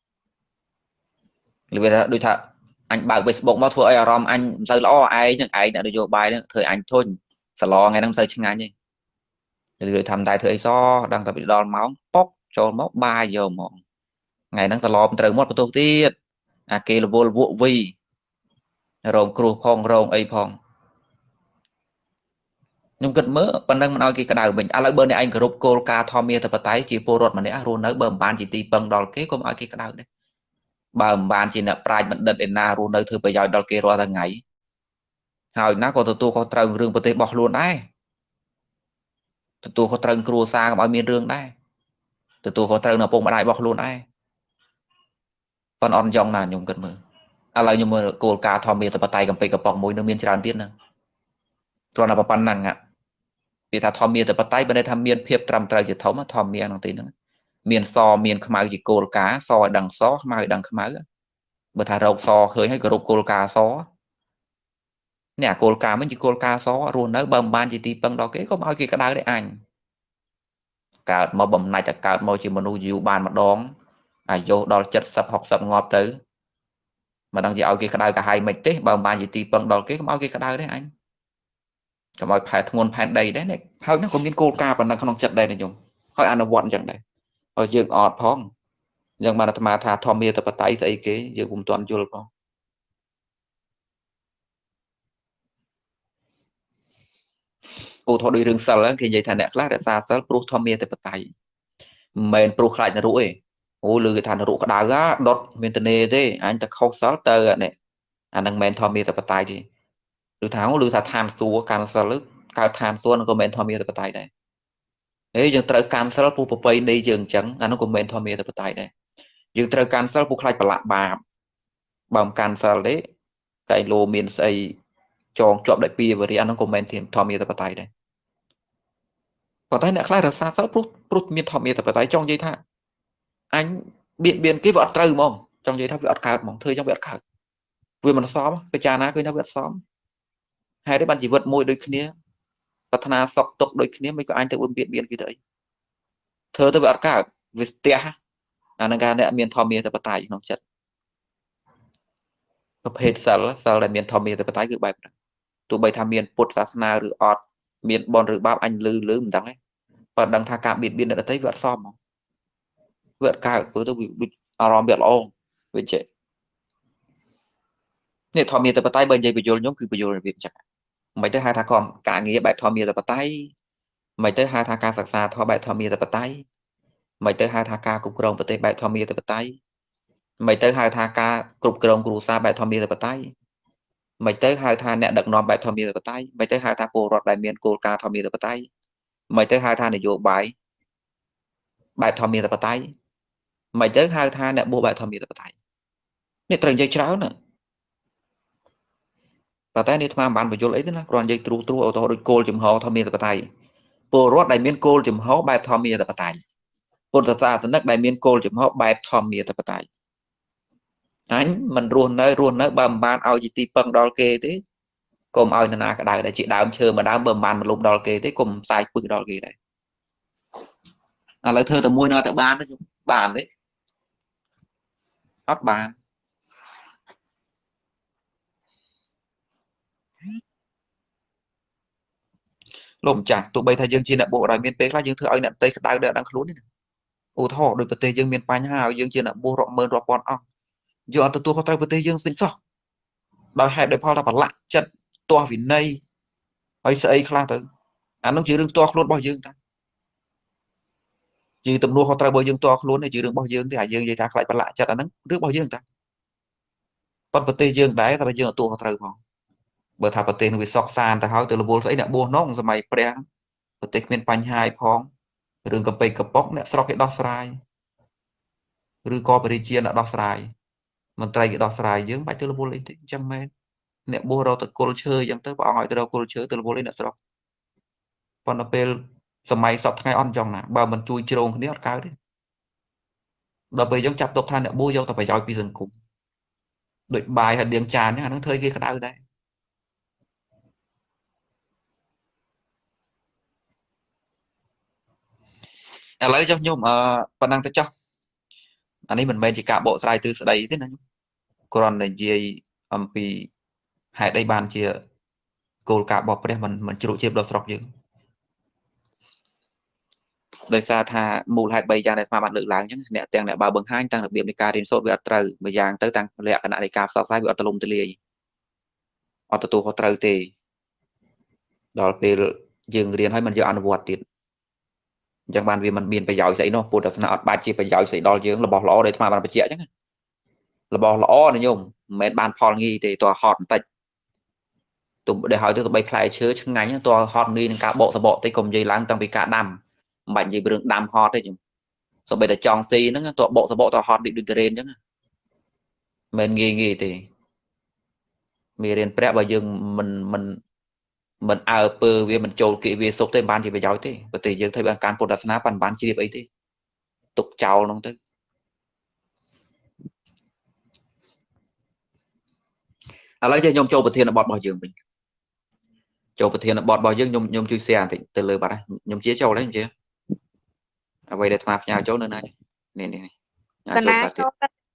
លវាថាដូចថាអញបើក Facebook មកធ្វើឲ្យអារម្មណ៍អញមិនសូវល្អឯងហ្នឹងឯងអ្នកនយោបាយហ្នឹងធ្វើអញធុញសឡថ្ងៃហ្នឹងមិនសូវឆ្ងាញ់ទេលឿនធ្វើតែធ្វើអីសដឹងតែពីដល់ម៉ោងប៉ុកចូលមកបាយយកហ្មងថ្ងៃហ្នឹងសឡមត្រូវមាត់បន្ទោសទៀតអាគេរវល់វក់វីរងគ្រោះផងរងអីផងខ្ញុំគិតមើលប៉ុណ្ណឹងមិនឲ្យគេក្តៅវិញឥឡូវបើអ្នកឯងគោរពគោលការណ៍ធម្មាធិបតេយ្យជាពលរដ្ឋម្នាក់រស់នៅបើមិនបានជាទីពឹងដល់គេកុំឲ្យគេក្តៅដែរបើមិនបានជាអ្នកប្រាជ្ញបណ្ឌិតឯណារស់នៅធ្វើប្រយោជន៍ដល់គេរាល់ថ្ងៃហើយណាក៏ទទួលខុសត្រូវរឿងប្រទេសរបស់ខ្លួនដែរទទួលខុសត្រូវគ្រួសារកុំឲ្យមានរឿងដែរទទួលខុសត្រូវនៅឪពុកម្ដាយរបស់ខ្លួនដែរប៉ុន្តែអត់យ៉ងណាខ្ញុំគិតមើលឥឡូវខ្ញុំមើលគោលការណ៍ធម្មាធិបតេយ្យកំពេចកំប៉ុងមួយនឹងមានច្រើនទៀតហ្នឹងគ្រាន់តែប៉ុណ្ណឹងវាថាធម្មាធិបតេយ្យបើថាមានភាពត្រឹមត្រូវជាធំធម្មាក្នុងទីហ្នឹងមានសមានខ្មៅជាគោលការណ៍សឲ្យដឹងសខ្មៅឲ្យដឹងខ្មៅបើថារោគសឃើញហើយគោរពគោលការណ៍សនេះអាគោលការណ៍មិនជាគោលការណ៍សរស់នៅបើមិនបានជាទីពឹងដល់គេកុំឲ្យគេក្តៅដែរអញកើតមកបំណាច់តែកើតមកជាមនុស្សយូរបានម្ដងអាយុដល់เจ็ดสิบ หกสิบងាប់ទៅមិនដឹងជាឲ្យគេក្តៅកាហាយមិនទេបើមិនបានជាទីពឹងដល់គេកុំឲ្យគេក្តៅដែរអញកុំឲ្យផែធ្ងន់ផែនដីដែរនេះហើយនោះក៏មានគោលការណ៍ប៉ុណ្ណឹងក្នុងចិត្តដែរខ្ញុំហើយអនុវត្តអញ្ចឹងដែរហើយយើងអត់ផងយើងបានអាត្មាថាធម្មាធិបតេយ្យស្អីគេយើងពុំទាន់យល់ផងឧទាហរណ៍ដូចរឿងសិលគេនិយាយថាអ្នកខ្លះរក្សាសិលព្រោះធម្មាធិបតេយ្យមិនមែនព្រោះខ្លាចនរកទេអូលឺគេថានរកក្តៅហ่าដុតមានតនេទេអញតែខុសសិលទៅនេះអានឹងមិនមែនធម្មាធិបតេយ្យទេឬថាអូលឺថាឋានសួគ៌កាន់សិលកើតឋានសួគ៌នឹងក៏មិនមែនធម្មាធិបតេយ្យដែរហេយើងត្រូវកាន់សិលព្រោះប្រពៃណីយើងអញ្ចឹងអានោះក៏មិនមែនធម្មាធិបតេយ្យដែរយើងត្រូវកាន់សិលព្រោះខ្លាចប្រឡាក់បាបបើមិនកាន់សិលទេតែលោមានស្អីចងជាប់ដោយពីវរិយអានោះក៏មិនមែនធម្មាធិបតេយ្យដែរប៉ុន្តែអ្នកខ្លះរក្សាសិលព្រោះព្រោះមានធម្មាធិបតេយ្យចង់និយាយថាអញបៀតបៀនគេវាអត់ត្រូវហ្មងចង់និយាយថាវាអត់កើតហ្មងធ្វើចឹងវាអត់កើតវាមិនសមពិចារណាឃើញថាវាអត់សមហើយទេបានជីវិតមួយដូចគ្នាប្រាថ្នាសុខទុក្ខដូចគ្នាមិនក៏អញទៅបៀតបៀនគេទៅអីធ្វើទៅវាអត់កើតវាស្ទះអានឹងការអ្នកមានធម្មាធិបតេយ្យក្នុងចិត្តប្រភេទសិលសិលដែលមានធម្មាធិបតេយ្យគឺបែបហ្នឹងទោះបីថាមានពុទ្ធសាសនាឬអត់មានបុណ្យឬបាបអញលឺលឺមិនដឹងទេបើដឹងថាការបៀតបៀនអ្នកដទៃវាអត់សមហ្មង vượt cao với tôi bị à ròm biệt lỗ với chế này thọ miệt tập tay bên dây bị vô nhóm cứ bị vô là việc chặt mấy tới hai thằng con cả nghĩa bài thọ miệt tập tay mấy tới hai thằng ca sạc xa thọ bài thọ miệt tập tay mấy tới hai thằng ca cục rồng tập bài thọ miệt tập tay mấy tới hai thằng ca cục rồng cục xa bài thọ miệt tập tay mấy tới hai thằng nẹt đặc nón bài thọ miệt tập tay mấy tới hai thằng bồ rọt đại miền cô ca thọ miệt tập tay mấy tới hai thằng này vô bài bài thọ miệt tập tay mấy tới hai thằng nẹt bồ bài thọ miệt tập tay này trời dây cháo nè và tay này tham bạn phải vô lấy đó còn dây tru tru ô tô đôi cô chùm họ thọ miệt tập tay bồ rọt đại miền cô chùm họ bài thọ miệt tập tay bồ tát sa tấn đại miền cô chùm họ bài thọ miệt tập tay anh mình ruồn nơi ruồn nơi bầm ban ao gì tí bằng đo kê thế cùng ao nè cái đại đại chị đào chơi mà đào bầm ban mà lục đo kê thế cùng sai bự đo kê đấy à lấy thơ tầm môi nó tại ban đấy bàn đấy hót bàn lùm chặt tụi bay thay dương chi nè bộ đại miền tây là dương thưa ai nè tây đào đỡ đang khốn này ô thọ đôi bờ tây dương miền panh hào dương chi nè bộ rộng mơn rộng con ong giờ tụi tôi có trai bờ tây dương sinh sao đòi hai đôi pha là bản lạ chất to vì nay ấy sẽ ấy khla tới anh nó chỉ đừng to luôn bao dương ta chỉ tầm nua họ trai bao dương to luôn này chỉ đừng bao dương thì hải dương dây thác lại bản lạ chất anh nó nước bao dương ta con bờ tây dương đấy sao bây giờ tụi họ trai không bờ tháp bờ tây nó bị sọc sàn ta hỏi từ là buôn ấy nè buôn nó cũng mày pre bờ tây miền panh hai phong rừng cầm bay cầm bóc nè sọc cái đo sài rừng co bờ chia nè đo sài mình trai cái đo sài dương bãi từ là buôn lên chẳng mấy nè buôn đâu từ cô chơi chẳng tới bảo hỏi từ đâu cô chơi từ là buôn lên nè sọc còn nó vềสมัย sọc ngày on trong nè bà mình chui trôn cái nét cao đấy đợt về giống chặt tộc than nè buôn vô tao phải giỏi pi rừng cùng đợi bài hạt điện tràn nhá nó thời kia cái đau đây à lấy cho nhôm ờ phần năng tới cho anh ấy mình bên chỉ cả bộ sai từ đây thế này còn này gì âm pi hai đây bàn chia cô cả bọc đây mình mình chịu chịu đợt sọc dữ đời xa tha mù hai bay ra này mà bạn lựa láng chứ nè tiền nè ba bậc hai tăng đặc biệtในการเรียน sốt វាអត់ត្រូវមួយយ៉ាងទៅតាំងលក្ខណៈនៃការផ្សព្វផ្សាយវាអត់ទលំទលាយអត់ទទួលខុសត្រូវទេដល់ពេលយើងរៀនហើយមិនយកអនុវត្តទៀតអញ្ចឹងបានវាមិនមានប្រយោជន៍ស្អីនោះពុទ្ធសាសនាអត់បាច់ជាប្រយោជន៍ស្អីដល់យើងរបស់ល្អដែលអាត្មាបានបញ្ជាក់អញ្ចឹងរបស់ល្អណាញោមមិនមែនបានផលងាយទេតើហត់បន្តិចទុំដែលហើយទៅបីផ្លែឈើឆ្ងាញ់តើហត់នេះនឹងការបកសបកតិចកុំនិយាយឡើងតាំងពីការដាំមិនបាច់និយាយរឿងដាំហត់ទេញោមសូម្បីតែចង់ស៊ីហ្នឹងតើបកសបកតើហត់ដូចដូចរៀនអញ្ចឹងមិនងាយងាយទេមេរៀនព្រះបើយើងមិនមិនមិនអើពើវាមិនចូលគិវាសុខទេបានជាប្រយោជន៍ទេប្រទេសយើងធ្វើបានការពុទ្ធសាសនាបានបានជ្រាបអីទេទុកចោលហ្នឹងទៅឥឡូវចេះខ្ញុំចូលប្រធានបទរបស់យើងវិញចូលប្រធានបទរបស់យើងខ្ញុំខ្ញុំជួយ share បន្តិចទៅលើបាត់ខ្ញុំជាចូលហើយខ្ញុំជាអ្វីដែលអាត្មាផ្ញើចូលនៅណានេះនេះកណាចូល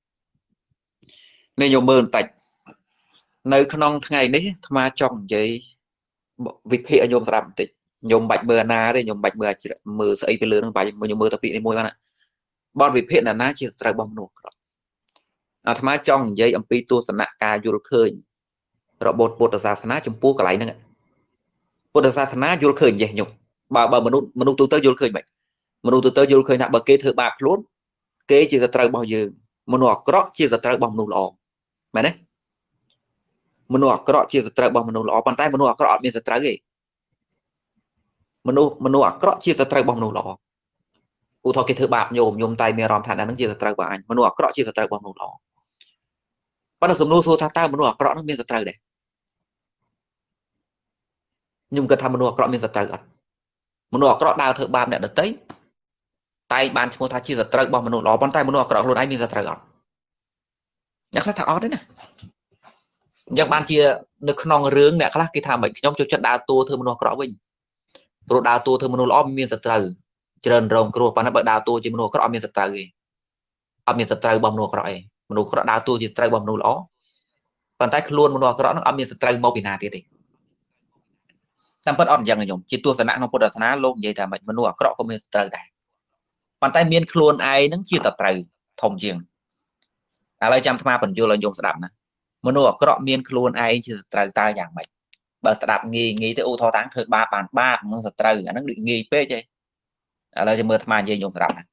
នេះខ្ញុំមើលបន្តិចនៅក្នុងថ្ងៃនេះអាត្មាចង់និយាយវិភាគឲ្យខ្ញុំស្ដាប់បន្តិចខ្ញុំបាច់មើលណាទេខ្ញុំបាច់មើលមើលស្អីទៅលើហ្នឹងបាច់ខ្ញុំមើលតែពាក្យនេះមួយបានបទវិភាគណាជាត្រូវរបស់មនុស្សក្រអាត្មាចង់និយាយអំពីទស្សនៈការយល់ឃើញរបបពុទ្ធសាសនាចំពោះកន្លែងហ្នឹងពុទ្ធសាសនាយល់ឃើញយេខ្ញុំបើបើមនុស្សមនុស្សទូទៅយល់ឃើញមិនមនុស្សទូទៅយល់ឃើញថាបើគេធ្វើបាបខ្លួនគេជាសត្រូវរបស់យើងមនុស្សអាក្រក់ជាសត្រូវរបស់មនុស្សល្អមែនទេមនុស្សអាក្រក់ជាសត្រូវរបស់មនុស្សល្អប៉ុន្តែមនុស្សអាក្រក់អត់មានសត្រូវទេមនុស្សមនុស្សអាក្រក់ជាសត្រូវរបស់មនុស្សល្អឧទាហរណ៍គេធ្វើបាបញោមញោមតែមានអារម្មណ៍ថាហ្នឹងជាសត្រូវរបស់អញមនុស្សអាក្រក់ជាសត្រូវរបស់មនុស្សល្អប៉ុន្តែសំណួរសួរថាតើមនុស្សអាក្រក់ហ្នឹងមានសត្រូវដែរខ្ញុំគិតថាមនុស្សអាក្រក់មានសត្រូវអត់មនុស្សអាក្រក់ដើរធ្វើបាបអ្នកដទៃតែបានឈ្មោះថាជាសត្រូវរបស់មនុស្សល្អប៉ុន្តែមនុស្សអាក្រក់ខ្លួនឯងមានសត្រូវអត់អ្នកខ្លះថាអត់ទេណាអញ្ចឹងបានជានៅក្នុងរឿងអ្នកខ្លះគេថាមិនខ្ញុំចូលចិត្តដើរតួធ្វើមនុស្សអាក្រក់វិញព្រោះដើរតួធ្វើមនុស្សល្អមានសត្រូវច្រើនរងគ្រោះប៉ុន្តែបើដើរតួជាមនុស្សអាក្រក់អត់មានសត្រូវទេអត់មានសត្រូវរបស់មនុស្សអាក្រក់ទេមនុស្សអាក្រក់ដើរតួជាសត្រូវរបស់មនុស្សល្អប៉ុន្តែខ្លួនមនុស្សអាក្រក់ហ្នឹងអត់មានសត្រូវមកពីណាទៀតទេតាមពិតអត់អញ្ចឹងខ្ញុំជាទស្សនៈក្នុងពុទ្ធសាសនាលោកនិយាយថាមិនមនុស្សអាក្រក់ក៏មានសត្រូវដែរប៉ុន្តែមានខ្លួនឯងនឹងជាតត្រូវធំជាងឥឡូវចាំថ្មបញ្យល់ឲ្យយើងស្ដាប់ណាមនុស្សអាក្រក់មានខ្លួនឯងជាតត្រូវតើយ៉ាងម៉េចបើស្ដាប់ងាយងាយទៅឧទាហរណ៍តាំងធ្វើបាបបានបាបនឹងសត្រូវអាហ្នឹងដូចងាយពេកហីឥឡូវចាំមើលថ្មនិយាយយើងស្ដាប់ណា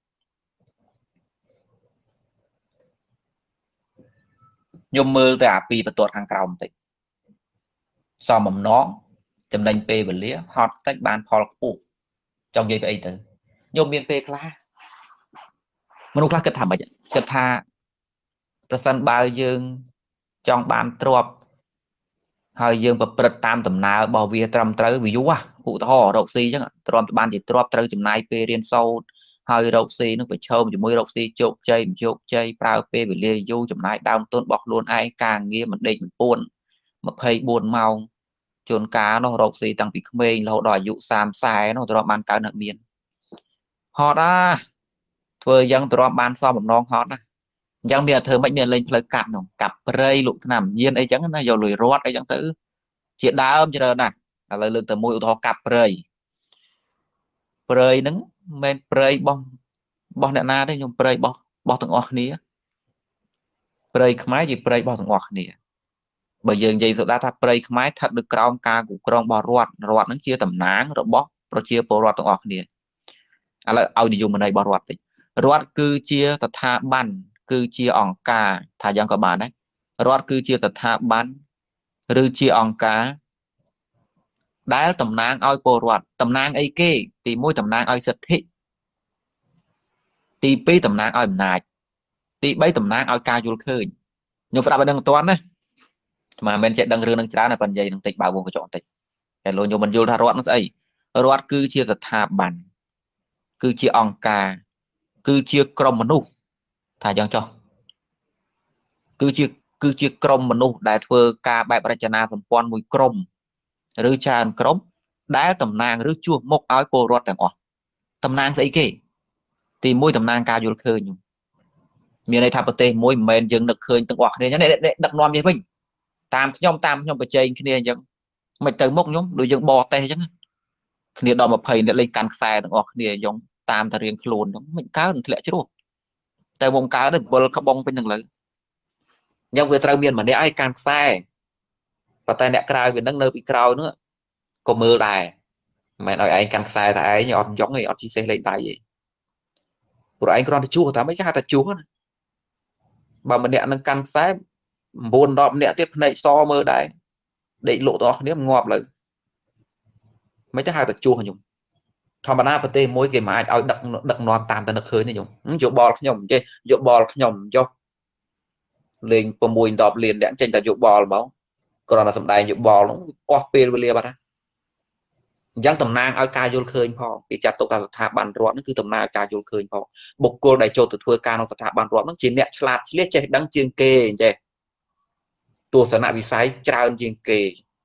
ខ្ញុំមើលទៅអាពីបន្ទាត់ខាងក្រោមបន្តិចសមបំណងចំណេញពេលវេលាហត់តិចបានផលខ្ពស់ចង់និយាយពីអីទៅខ្ញុំមានពេលខ្លះមនុស្សខ្លះគិតថាម៉េចគិតថាប្រសិនបើយើងចង់បានទ្រព្យហើយយើងប្រព្រឹត្តតាមដំណើររបស់វាត្រឹមត្រូវវាយូរឧទាហរណ៍រកស៊ីអញ្ចឹងទ្រាំបានជាទ្រព្យត្រូវចំណាយពេលរៀនសូត្រហើយរកស៊ីនឹងប្រឈមជាមួយរកស៊ីជោគជ័យមិនជោគជ័យប្រើពេលវេលាយូរចំណាយដើមទុនរបស់ខ្លួនឯងការងារមិនដេកមិនពួនម្ភៃបួនម៉ោងជួនកាលនោះរកស៊ីតាំងពីក្មេងរហូតដល់អាយុសាម สี่០នោះទ្រាំបានកើតនៅមានហត់ណាធ្វើយ៉ាងទ្រាំបានសមបំណងហត់ណាអញ្ចឹងមានធ្វើមិនមានលេងផ្លូវកាត់នោះកាប់ព្រៃលុកថ្នាំញៀនអីចឹងណាយកលុយរត់អីចឹងទៅជាដើមច្រើនណាស់ឥឡូវលើកទៅមួយឧទាហរណ៍កាប់ព្រៃព្រៃហ្នឹងមិនព្រៃបោះបោះអ្នកណាទេខ្ញុំព្រៃបោះបោះទាំងអស់គ្នាព្រៃខ្មែរជាព្រៃបោះទាំងអស់គ្នាបើយើងនិយាយទៅថាព្រៃខ្មែរស្ថិតនៅក្រោមការគ្រប់គ្រងរបស់រដ្ឋរដ្ឋហ្នឹងជាតំណាងរបស់ប្រជាពលរដ្ឋទាំងអស់គ្នាឥឡូវឲ្យនិយមន័យរបស់រដ្ឋតិចរដ្ឋគឺជាស្ថាប័នគឺជាអង្គការថាយ៉ាងក៏បានដែររដ្ឋគឺជាស្ថាប័នឬជាអង្គការដែលតំណាងឲ្យពលរដ្ឋតំណាងអីគេទីមួយតំណាងឲ្យសិទ្ធិទីពីរតំណាងឲ្យអំណាចទីបីតំណាងឲ្យការយល់ឃើញខ្ញុំស្ដាប់ឲ្យដឹងមិនទាន់ណាមិនមែនចេះដឹងរឿងនឹងច្រើនតែប៉ុន្តែនិយាយនឹងតិចបើវងកញ្ចក់បន្តិចតែលោកខ្ញុំមិនយល់ថារដ្ឋនឹងស្អីរដ្ឋគឺជាស្ថាប័នគឺជាអង្គការគឺជាក្រុមមនុស្សថាយ៉ាងចោះគឺជាគឺជាក្រុមមនុស្សដែលធ្វើការបែបរចនាសម្ព័ន្ធមួយក្រុមឬច្រើនក្រុមដែលតំណាងឬជួសមុខឲ្យពលរដ្ឋទាំងអស់តំណាងស្អីគេទីមួយតំណាងការយល់ឃើញមានន័យថាប្រទេសមួយមិនមែនយើងនឹកឃើញទាំងអស់គ្នាអញ្ចឹងដឹកនាំនេះវិញតាមខ្ញុំតាមខ្ញុំប្រជែងគ្នាអញ្ចឹងមិនទៅមុខខ្ញុំដូចយើងបរទេសអញ្ចឹងគ្នាដល់ยี่สิบអ្នកលេងកាន់ខ្សែទាំងអស់គ្នាយងតាមតែរៀងខ្លួនអញ្ចឹងមិនកើតធ្លាក់ជ្រោះតែវងកើតទៅបុលក្បងពេញទាំងលើអញ្ចឹងវាត្រូវមានម្នាក់ឲ្យកាន់ខ្សែប៉ុន្តែអ្នកក្រៅវានឹងនៅពីក្រោយនោះក៏មើលដែរមិនមែនឲ្យឯងកាន់ខ្សែតែឯងអត់យងឯងអត់ជីសេះលេងដៃឯងព្រោះឯងគ្រាន់តែជួសតាមអីគេហៅថាជួសណាបើម្នាក់នឹងកាន់ខ្សែ៩ ដប់ម្នាក់ទៀតភ្នែកសមើលដែរដេកលក់ទាំងអស់គ្នាងាប់លើមិនទៅហៅថាជួសខ្ញុំធម្មតាប្រទេសមួយគេមិនអាចឲ្យដឹកដឹកនាំតាមតែនឹកឃើញទេខ្ញុំយកបលខ្ញុំចេះយកបលខ្ញុំចុះលេង៦ ដប់លានអ្នកចេញតែយកបលហ្មងគ្រាន់តែសំដែងយកបលនោះអស់ពេលវេលាបាត់ហើយអញ្ចឹងតំណាងឲ្យការយល់ឃើញផងគេចាត់ទុកថាស្ថាប័នរដ្ឋនោះគឺតំណាងឲ្យការយល់ឃើញផងបុគ្គលដែលចូលទៅធ្វើការក្នុងស្ថាប័នរដ្ឋនោះជាអ្នកឆ្លាតឆ្លៀសចេះដឹងជាងគេអញ្ចេះទស្សនវិស័យច្រើនជាងគេ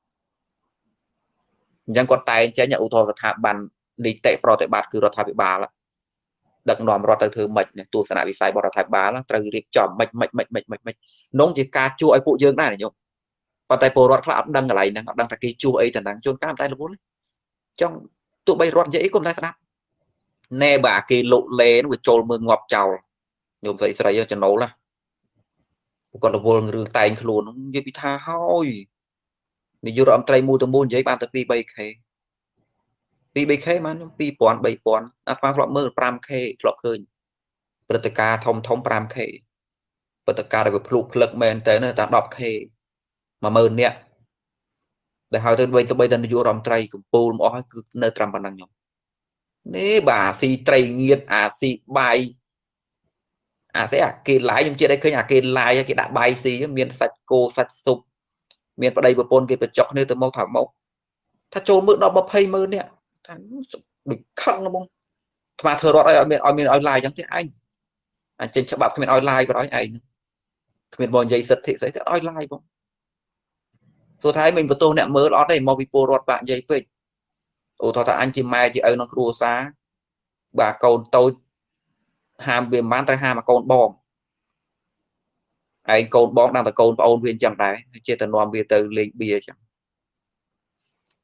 អញ្ចឹងគាត់តែងចេញឧទាហរណ៍ស្ថាប័ននីតិប្រតិបត្តិគឺរដ្ឋាភិបាលដឹកនាំរដ្ឋទៅធ្វើម៉េចទស្សនវិស័យរបស់រដ្ឋាភិបាលត្រូវរៀបចំម៉េចម៉េចម៉េចម៉េចម៉េចម៉េចនោះជាការជួឲ្យពួកយើងដែរញោមប៉ុន្តែពលរដ្ឋខ្លះអត់ដឹងកន្លែងហ្នឹងអត់ដឹងថាគេជួអីទៅហ្នឹងជួនកាលតែរវល់ចង់ទោះបីរដ្ឋនិយាយអីក៏មិនដែរស្ដាប់ណែបើគេលុកលេនោះវាចូលមើងងាប់ចោលញោមស្រីស្រីចំណូលណាគាត់រវល់រឿងតែងខ្លួននិយាយពីថាហើយនាយករដ្ឋមន្ត្រីមួយទៅមួយនិយាយបានទៅពីរ បីខេពីរ បីខេបានខ្ញុំពីរពាន់ បីពាន់អាត្មាធ្លាប់មើល 5ខេធ្លាប់ឃើញព្រឹត្តិការណ៍ធំធំ 5ខេព្រឹត្តិការណ៍ដែលវាភ្លុកភ្លឹកមែនតើតែ 10ខេ មួយម៉ឺននាក់ដែលហៅទៅបីទៅបីទៅនាយករដ្ឋមន្ត្រីកម្ពុជាមកអស់ហើយគឺនៅត្រឹមប៉ុណ្ណឹងខ្ញុំនេះបាទអាស៊ីត្រីងៀតអាស៊ីបាយអាស្អីអាគេឡាយខ្ញុំជិះឲ្យឃើញអាគេឡាយគេដាក់បាយស៊ីមានសាច់គោសាច់ស៊ុបមានប្តីប្រពន្ធគេបញ្ចុកគ្នាទៅមកថាមកថាចូលមើលដល់ยี่สิบម៉ឺននាក់ថាដូចខឹងហ្មងថ្មធ្វើរត់ឲ្យមានឲ្យមានឲ្យឡាយអញ្ចឹងទេឯងអញ្ចឹងច្បាប់គ្មានឲ្យឡាយក៏ឲ្យឯងគ្មានបងនិយាយសិទ្ធិស្អីទៅឲ្យឡាយបងសួរថាមិនបន្ទោសអ្នកមើលអត់ទេមកពីពលរដ្ឋបាក់និយាយពេកអូថាថាអញជាម៉ែជាឪក្នុងគ្រួសារបាទកូនតូចហាមវាមិនបានត្រូវហាមមកកូនបងឯងកូនបងដល់តែកូនប្អូនវាអញ្ចឹងដែរចេះតែនាំវាទៅលេងបៀអញ្ចឹង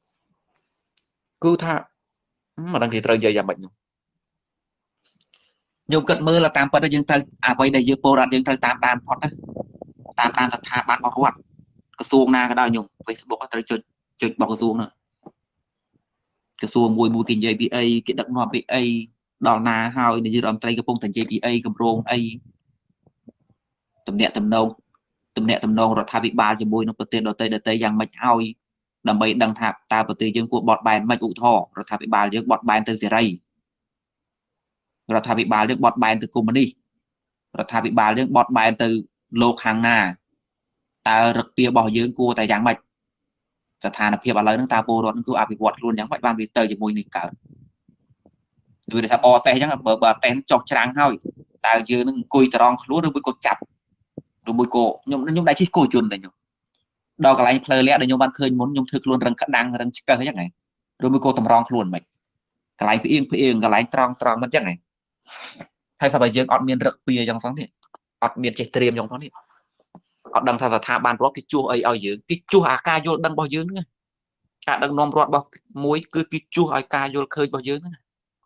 គឺថាមិនដឹងគេត្រូវនិយាយយ៉ាងម៉េចនោះ nhôm cận mưa là tam bật dương tới à vậy để dương bồ đặt dương tới tam đàn phật á tam đàn thật thà bán bọc ruột cái xuông na cái đào nhung Facebook tới chơi chơi bọc cái xuông nữa cái xuông mùi mùi kinh gi pê a cái đặc nọ pê a đào na hao để dương làm tay cái phong thành gi pê a cầm rong a tầm nhẹ tầm nâu tầm nhẹ tầm nâu rồi thay bị ba cho mùi nó có tiền đầu tây đầu tây yang mạch ao đầm bay đằng tháp ta có tiền dương của bọt bài mạch ụ thọ rồi thay bị ba dương bọt bài từ gì đây rồi thay bị ba dương bọt bài từ cùng đi rồi thay bị ba dương bọt bài từ lô hàng na ta rực tia bỏ dương cua tại yang mạchสถานเพียบอะไรนั่งตาโปรดนั่งคืออาภิวัตล้วนยังไม่บ้านวิเตอร์จะมวยนี่เกิดดูดิครับบอแต่ยังเบอร์เบอร์เต้นจอกจางเฮ้ยตายืนนั่งคุยตรองรู้ดูบุยโกจับดูบุยโกยมยมได้ชี้โกจุนเลยยมดอกอะไรเพลย์แล้วเดี๋ยวยมบ้านเคยมุนยมถือล้วนรังดังรังชิกเกอร์ยังไงดูบุยโกตำรองล้วนไหมกลายพี่เองพี่เองกลายตรองตรองมันยังไงให้สบายเยอะอดเมียนรักเปียยังฟังนี่อดเมียนเจตเตรียมยังฟังนี่อดดังทางสถาบันเพราะกิจูไอเอาเยอะกิจูอาการโยดังบ่เยอะไงการดังนมรอดบ่มวยคือกิจูไอการโยเคยบ่เยอะนะ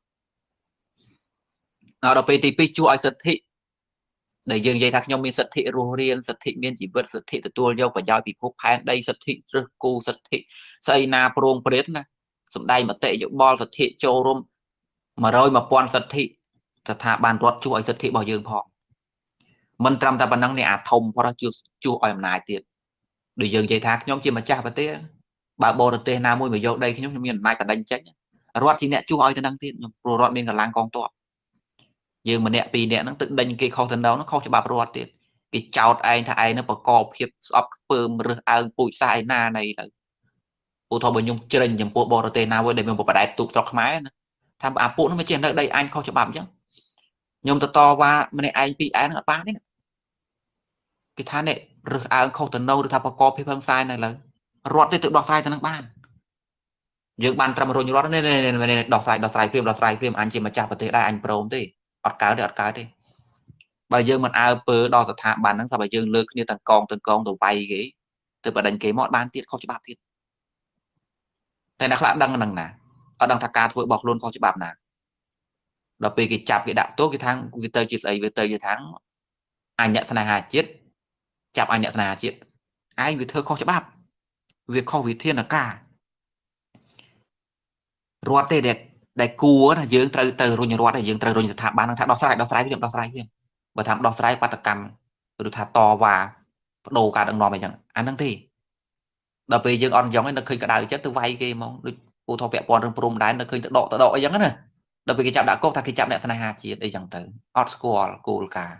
เราไปตีไปจูไอสิทธิđể dừng dây thác nhau miền sật thị rùa riêng sật thị miền chỉ vượt sật thị từ tua dâu và giao bị phúc phán đây sật thị rực cu sật thị xây na prong prết nè sầm đây mà tệ dụng bol sật thị châu rum mà rồi mà quan sật thịสถาบันรถช่วยสถิบ่យើងផងមិនត្រឹមតែប៉ុណ្ណឹងនេះអាធំព្រោះជួយជួយឲ្យអំណាចទៀតដូចយើងនិយាយថាខ្ញុំជាម្ចាស់ប្រទេសបើបរទេសណាមួយមកយកដីខ្ញុំខ្ញុំមានអំណាចបណ្ដឹងចេញរត់ជាអ្នកជួយឲ្យទៅនឹងទៀតខ្ញុំព្រោះរត់មានកម្លាំងកងទ័ពយើងម្នាក់ពីរនាក់ហ្នឹងទឹកដេញគេខុសទៅដល់ហ្នឹងខុសច្បាប់រដ្ឋទៀតគេចោតឯងថាឯងនឹងបកកភាពស្អប់ខ្ពើមរើសអើងពូជសាសឯណានៃទៅឧទាហរណ៍បើខ្ញុំជ្រិញចំពោះបរទេសណាមួយដែលមានបដែតទូកស្រុកខ្មែរណាថាអាពួកនោះមិនចេះនៅដីអញខុសច្បាប់អញ្ចឹងខ្ញុំទៅតវ៉ាម្នាក់ឯងពីរឯងហ្នឹងអត់បានទេគេថានេះរើសអើងខុសទៅនៅឬថាបកកភាពផឹងសាយនៅលើរត់ទៅទៅដោះស្រាយទៅនឹងបានយើងបានត្រឹមរុញរត់នេះដោះស្រាយដោះស្រាយព្រាមដោះស្រាយព្រាមអញជាម្ចាស់ប្រទេសដែរអញព្រមទេអត់កើតទេអត់កើតទេបើយើងមិនអើពើដល់ស្ថាប័នហ្នឹងស្រាប់តែយើងលើកគ្នាទាំងកងទាំងកងទៅវាយគេទៅបដិញគេមកបានទៀតខុសច្បាប់ទៀតតែអ្នកខ្លះដឹងហ្នឹងណាអត់ដឹងថាការធ្វើរបស់ខ្លួនខុសច្បាប់ណាដល់ពេលគេចាប់គេដាក់ទោសគេថាវាទៅជាស្អីវាទៅជាថាអញ្ញស្នេហាជាតិចាប់អញ្ញស្នេហាជាតិឯងវាធ្វើខុសច្បាប់វាខុសវិធានការរត់ទេដែលដែលគួរថាយើងត្រូវទៅរុញរត់ហើយយើងត្រូវរុញស្ថាប័នហ្នឹងថាដោះស្រាយដោះស្រាយវាដោះស្រាយវាបើថាដោះស្រាយបាតកម្មឬថាតវ៉ាបដូរការដឹកនាំអីចឹងអាហ្នឹងទេដល់ពេលយើងអត់យ៉ងឯងនៅឃើញក្តៅចិត្តទៅវាយគេហ្មងដូចពូថោពាក់ព័ន្ធរឿងព្រំដែននៅឃើញទៅដកទៅដកអីចឹងណាដល់ពេលគេចាប់ដាក់គុកថាគេចាប់អ្នកស្នេហាជាតិអីចឹងទៅអត់ស្គាល់គោលការណ៍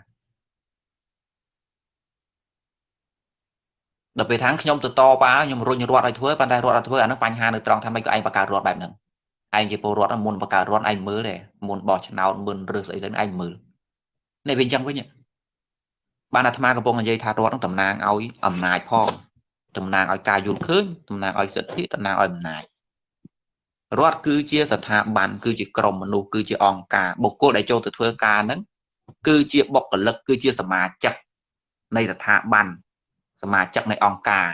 ដល់ពេលថាខ្ញុំទៅតវ៉ាខ្ញុំរុញរត់ឲ្យធ្វើប៉ុន្តែរត់ឲ្យធ្វើអាហ្នឹងបញ្ហានៅត្រង់ថាមិនក៏ឯងបង្កើតរត់បែបហ្នឹងឯងជាពលរដ្ឋមុនបង្កើតរត់ឯងមើលទេមុនបោះឆ្នោតមុនរើសអីស្អីឯងមើលនេះវាអញ្ចឹងវិញបានអាត្មាកំពុងនិយាយថារត់នឹងតំណាងឲ្យអំណាចផងតំណាងឲ្យការយល់ឃើញតំណាងឲ្យសិទ្ធិតំណាងឲ្យអំណាចរដ្ឋគឺជាស្ថាប័នគឺជាក្រុមមនុស្សគឺជាអង្គការបុគ្គលដែលចូលទៅធ្វើការហ្នឹងគឺជាបុគ្គលិកគឺជាសមាជិកនៃស្ថាប័នសមាជិកនៃអង្គការ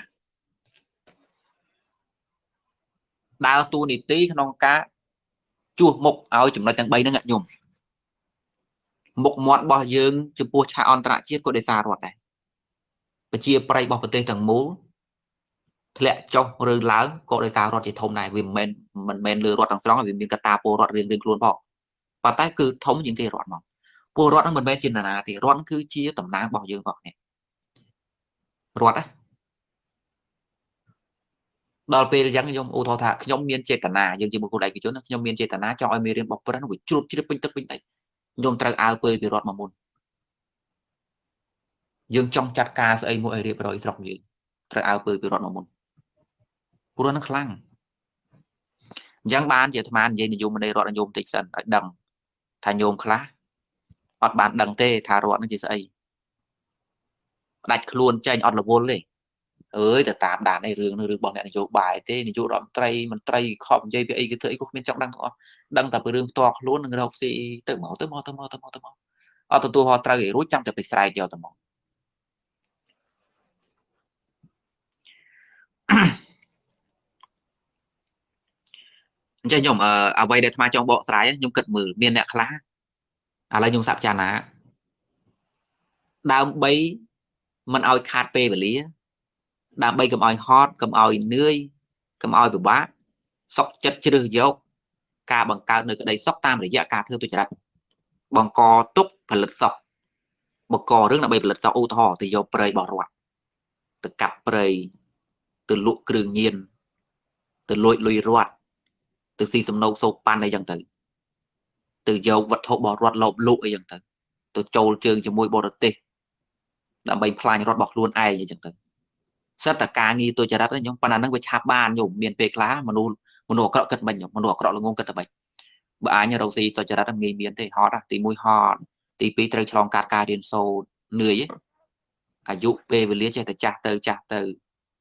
ដើរតួនាទីក្នុងការជួសមុខឲ្យចំណុចទាំងបីហ្នឹងញោមមុខមាត់របស់យើងចំពោះឆាកអន្តរជាតិក៏ដោយសាររដ្ឋដែរប្រជាប្រិយរបស់ប្រទេសទាំងមូលធ្លាក់ចុះឬឡើងក៏ដោយសាររដ្ឋជាធំដែរវាមិនមែនមិនមែនលើរដ្ឋទាំងស្រុងវាមានកត្តាពលរដ្ឋរៀងៗខ្លួនផងប៉ុន្តែគឺធំជាងគេរដ្ឋមកពលរដ្ឋហ្នឹងមិនមែនជានរណាទេរដ្ឋគឺជាតំណាងរបស់យើងបងនេះរដ្ឋណាដល់ពេលអញ្ចឹងខ្ញុំឧទាហរណ៍ថាខ្ញុំមានចេតនាយើងជាបុគ្គលឯកជនខ្ញុំមានចេតនាចង់ឲ្យមេរៀនបោះប្រឹងវាជ្រុតជ្រាបពេញទឹកពេញដីខ្ញុំត្រូវអើពើពីរដ្ឋមកមុនយើងចង់ចាត់ការស្អីមួយឲ្យរៀបរយស្រុកយើងត្រូវអើពើពីរដ្ឋមកមុនព្រោះនឹងខ្លាំងអញ្ចឹងបានជាអាត្មានិយាយនយោបាយនៃរដ្ឋនយោបាយតិចសិនឲ្យដឹងថាញោមខ្លះអត់បានដឹងទេថារដ្ឋនឹងជាស្អីផ្ដាច់ខ្លួនចេញអត់រវល់ទេអើយទៅតាមដានឯរឿងនឹងរឿងរបស់អ្នកនយោបាយទេនយោបាយរដ្ឋមន្ត្រីមន្ត្រីខប់និយាយពីអីគេធ្វើអីក៏គ្មានចង់ដឹងទាំងអស់ដឹងតែពីរឿងផ្ទាល់ខ្លួននឹងរកស៊ីទៅមកទៅមកទៅមកទៅមកទៅមកអត់ទទួលខុសត្រូវឯរួចចាំតែไปស្រែកយកទៅមកអញ្ចឹងខ្ញុំអឺអ្វីដែលអាត្មាចង់បកស្រាយខ្ញុំគិតមើលមានអ្នកខ្លះ à lấy nhung sạp cha ná đam bay mình ao khát pe về lý đam bay cầm ao hot cầm ao nươi cầm ao bị bá sọc chất chưa dấu ca bằng cao nơi cái đây sọc tam để dạ ca thưa tôi chặt bằng co túc phải lật sọc bằng co rất là bay lật sọc ô thò thì do prey bỏ ruột từ cặp prey từ lụa cường nhiên từ lụi lụi ruột từ si sầm nâu sâu pan này chẳng từ từ dầu vật thổ bỏ ruột lộp lụi chẳng từ từ trâu trường cho môi bò đợt tê đã bay plan ruột bọc luôn ai vậy chẳng từ sát tất cả nghi tôi chặt đấy nhóm pan năng với chạp ban nhung miền tây lá mà nu mà nu cọ cật mình nhung mà nu cọ là ngôn cật mình bà ai nhà đầu si tôi chặt nghi miền tây hot à thì mùi hot thì pi trời trong cát cà điên sâu lười ấy à dụ về về lý chạy từ chặt từ chặt từ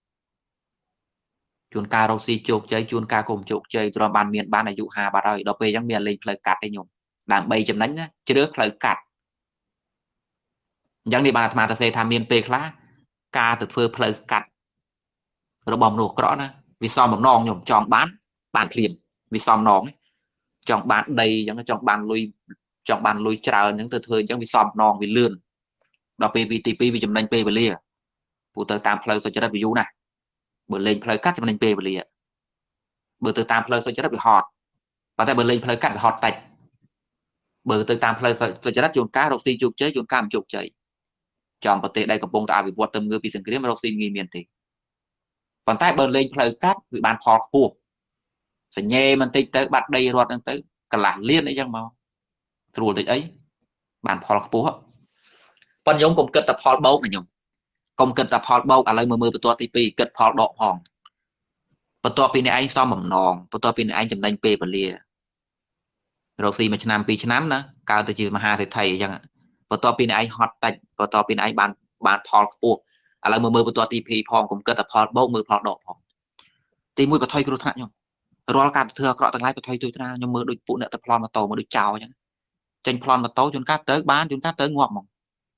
chuồn ca rau xi chụp chơi chuồn ca cùng chụp chơi rồi bàn miền ban này dụ hà bà rồi đọc về trong miền lên lời cắt đây nhung đàn bay chấm đánh á chứ đứa lời cắt giống đi bà mà ta sẽ tham miền tây khá ca từ phơi lời cắt rồi bom nổ rõ nè vì sao một non nhung chọn bán bàn liền vì sao nón chọn bán đầy giống chọn bàn lui chọn bàn lui chờ những từ thời giống vì sao non vì lươn đọc về vì tê pê vì chấm đánh pe về lia phụ tờ tam phơi sao cho nó bị dụ này bờ lên phơi cắt cho mình pe về lia bờ từ tam phơi sao cho nó bị hot và tại bờ lên phơi cắt bị hot tạch bờ từ tam phơi sao cho nó chuồn cá rau xi chuột chơi chuồn cam chuột chơi chọn bờ tê đây có bông tạ bị buộc tâm ngư bị sừng kiếm rau xi nghi miền tây còn tại bờ lên phơi cắt bị bàn phò phù sẽ nhẹ mình tê tới bắt đây rồi tới cả là liên đấy chẳng mà rồi đấy ấy bàn phò phù còn giống cùng kết tập phò bấu này nhung công kết tập phò bấu cả lời mưa mưa từ to tê pê kết phò độ hòn và to pin này anh so mầm non và to pin này anh chấm đánh pe bờ lia rồi xì mà năm pi năm nữa cao từ chiều mà hai thì thầy chẳng và to pin này anh hot tạch và to pin này anh bàn bàn phò phù à lời mưa mưa từ to tê pê phong cùng kết tập phò bấu mưa phò độ hòn thì mũi và thôi cứ thằng nhung rồi cả thừa cọ tầng lái và thôi tôi ra nhưng mưa đôi phụ nữ tập phò mà tổ mà được chào chẳng tranh phò mà tấu chúng ta tới bán chúng ta tới ngọt mỏng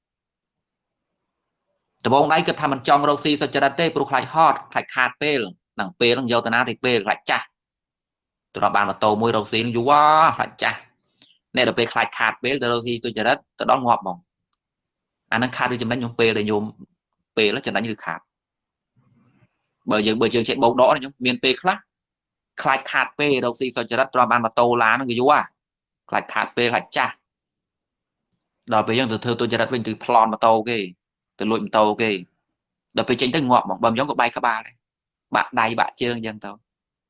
แต่บองได้ก็ทำมันจองเราซีสัจจะได้ปลุกไหลฮอดไหลขาดเปลหนังเปลต้องโยตนาที่เปลไหลจ้ะตัวเราบานมาโตมวยเราซีอยู่ว่าไหลจ้ะเนี่ยเราไปไหลขาดเปลแต่เราซีตัวจะได้ตัวดอนงอบมองอันนั้นขาดด้วยจำได้ยมเปลเลยยมเปลแล้วจะได้ยืดขาดbởi giờ bởi giờ chạy bóng đỏ này nhung miền tây khácไหลขาดเปลเราซีสัจจะได้ตัวบานมาโตล้านนั่นอยู่ว่าไหลขาดเปลไหลจ้ะเราไปยังตัวเธอตัวจะได้เป็นตัวพลอนมาโตกี่từ lụi tàu kì đợtไปtranh tới ngọt bằng bầm giống của bay các ba này bạn đầy bạn chơi dân tàu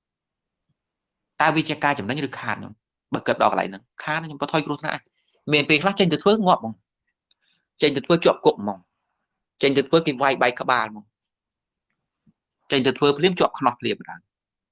ta vi ca chấm đánh như được khàn không bật cật đỏ lại nữa khá nhưng có thôi luôn nè miền tây khác tranh từ phước ngọt mong tranh từ phước chọn cụm mong tranh từ phước cái vai bay các ba mong tranh từ phước liếm chọn nọt liệp rồi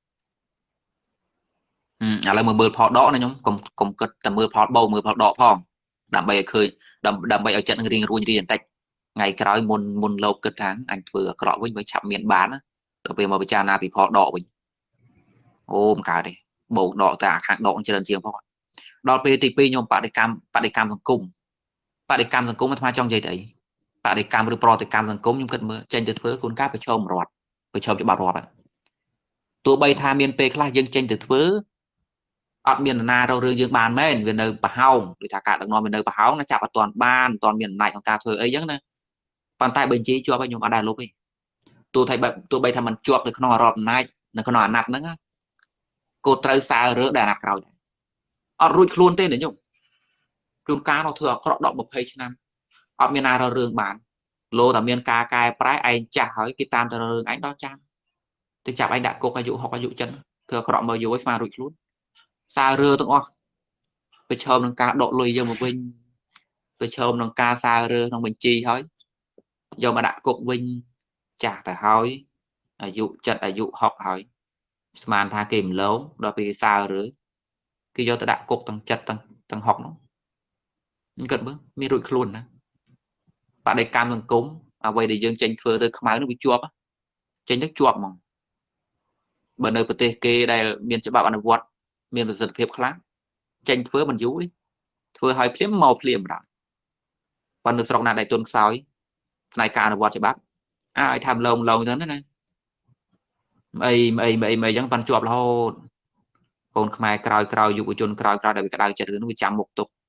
à là mưa mưa phò đỏ này nhung cùng cùng cật tầm mưa phò bầu mưa phò đỏ phong đầm bay khơi đầm đầm bay ở trận riêng ruồi riêng tạch ngày cái đó môn môn lâu kết tháng anh vừa cọ với với chạm miền bán rồi về mà bị cha na bị phò đỏ mình ôm cả đi bộ đỏ tạ hạng đỏ trên chiều phò đỏ pê tê pê nhom bạn để cam bạn để cam thằng cung bạn để cam thằng cung mà trong giây đấy bạn để cam pro để cam thằng cung nhưng cận mưa trên từ phớ con cá phải cho một rọt phải cho cho bà rọt tụi bay tham miền pê khác dân trên từ phớ ở miền na đâu rơi dương bàn men về nơi bà hao để thả cả đằng nọ về nơi bà hao nó chạm vào toàn ban toàn miền nàyของta thôi ấy giống này bàn tay bên chí cho bao nhiêu ở đài lúc đi tôi thấy bạn tôi bay thằng mình chuột được nó rọt này nó có nọ nặng nữa cô trời xa rỡ đà nặng rồi ở rụi luôn tên đấy nhung chun cá nó thừa có đọt một page năm ở miền nào rương bản lô tại miền ca cài trái anh chả hỏi cái tam từ rương anh đó chăng tôi chạm anh đã cô cái dụ hoặc cái dụ chân thừa có đọt mờ dụ mà rụi luôn xa rơ tôi o tôi chôm nó cá độ lùi vô một vinh tôi chôm nó cá xa rơ trong mình chi thôi do mà đã cục vinh chả phải hỏi dụ trận là dụ học hỏi màn tha kìm lớn đó vì sao rưới khi do ta đã cục tăng chặt tăng tăng học nó gần bước mi rụi luôn nè bạn đây cam thằng cúng à vậy để dương tranh thừa tôi không nó bị chuột á tranh nước chuột mà bữa nơi bờ kê đây miền cho bạn ăn vọt miền là giật phép khác tranh thừa mình dú đi thừa hai phím màu phím rồi còn được sọc nào đại tuần sau ấy này cả là vọt cho bác ai tham lồng lồng thế này mày mày mày mày vẫn toàn chuột là hôn còn mai cào cào dụ chôn cào cào để bị cái đau chật nó bị chạm một tục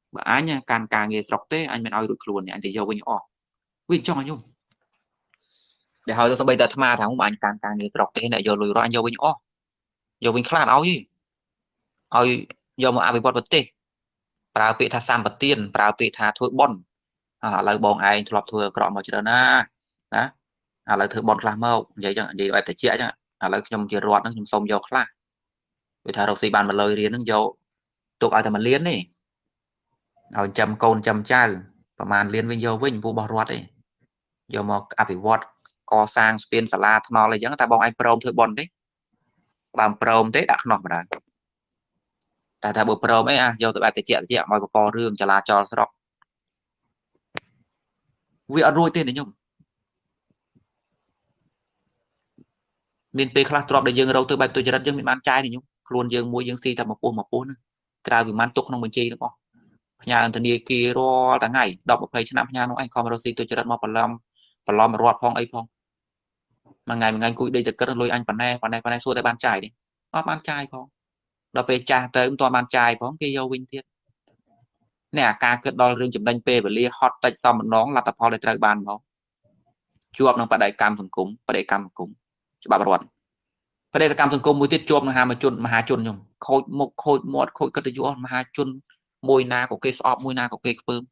bà anh nha càng càng nghe sọc tế anh mới nói được luôn này anh thì vô với nhỏ vì cho nhung để hỏi tôi bây giờ tham thằng không anh càng càng nghe sọc tế này vô lùi rồi anh vô với nhỏ vô với khá áo gì ơi vô mà ai bọt vật tê bà bị tha sam vật tiền bà bị tha thôi bon à lời bọn anh thuộc thừa cọ mà chưa na đó à lời thừa bọn làm mâu vậy chẳng gì vậy phải chia chứ à lời trong chia ruột nó trong sông vô khá vì thà đầu xì bàn mà lời riêng nó vô tụi ai thì mình liên đi rồi chăm con chăm chaประมาณ liên với vô với vụ bỏ ruột đi vô mà áp vọt co sang spin sả la thọ lại giống ta bọn anh prom thôi bọn đấy làm prom đấy đặt nọ mà đãแต่ถ้าบุปผาไม่อะโยตัวแบบเจี๊ยเจี๊ยมาประกอบเรื่องจราจรสระวิอรุยเต้นนี่ยมมีนเปคลาสตรอบได้ยังเราตัวแบบตัวจราจรมีมันใจนี่ยมครวนยังมวยยังซีทำมาปูมาปูนกลายเป็นมันตกน้องมันจีกันป่ะพญาอันธนีกีรอแต่ไงดอกแบบเพยชนะพญาน้องไอ้คอมเราซีตัวจราจรมาปลอมปลอมรอดพองไอ้พองมาไงมาไงคุยได้จะเกิดลอยอันปันแน่ปันแน่ปันแน่สู้แต่บ้านใจดิอ๋อบ้านใจพองเราไปจ่าเติมตัวบ้านใจพองกี่โยวินเทียเนี่ยการเกิดดอลเรื่องจุดดังเปย์แบบเลี้ยฮอตแต่ซ้อมน้องหลับแต่พอเลยตรายบานเขาจวบน้องประเดี๋ยวกรรมสังคมประเดี๋ยวกรรมสังคมจะบาปรอดประเดี๋ยวกรรมสังคมมือติดจวบนะฮะมาจุนมหาจุนยมโคตรมุกโคตรมดโคตรกระตุยมหาจุนมวยนาของเกสออฟมวยนาของเกสเปิม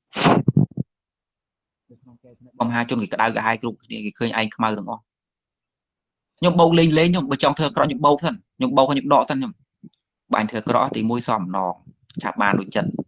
มหาจุนกี่กระดาษกับhaiกลุ่มนี่เคยไอ้ขมาตั้งอ๋อยมโบเล่นเล่นยมไปจองเธอกรอยมโบท่านยมโบเขายมดอท่านยมบานเธอกรอตีมวยซ้อมนองฉาบบานดุจัน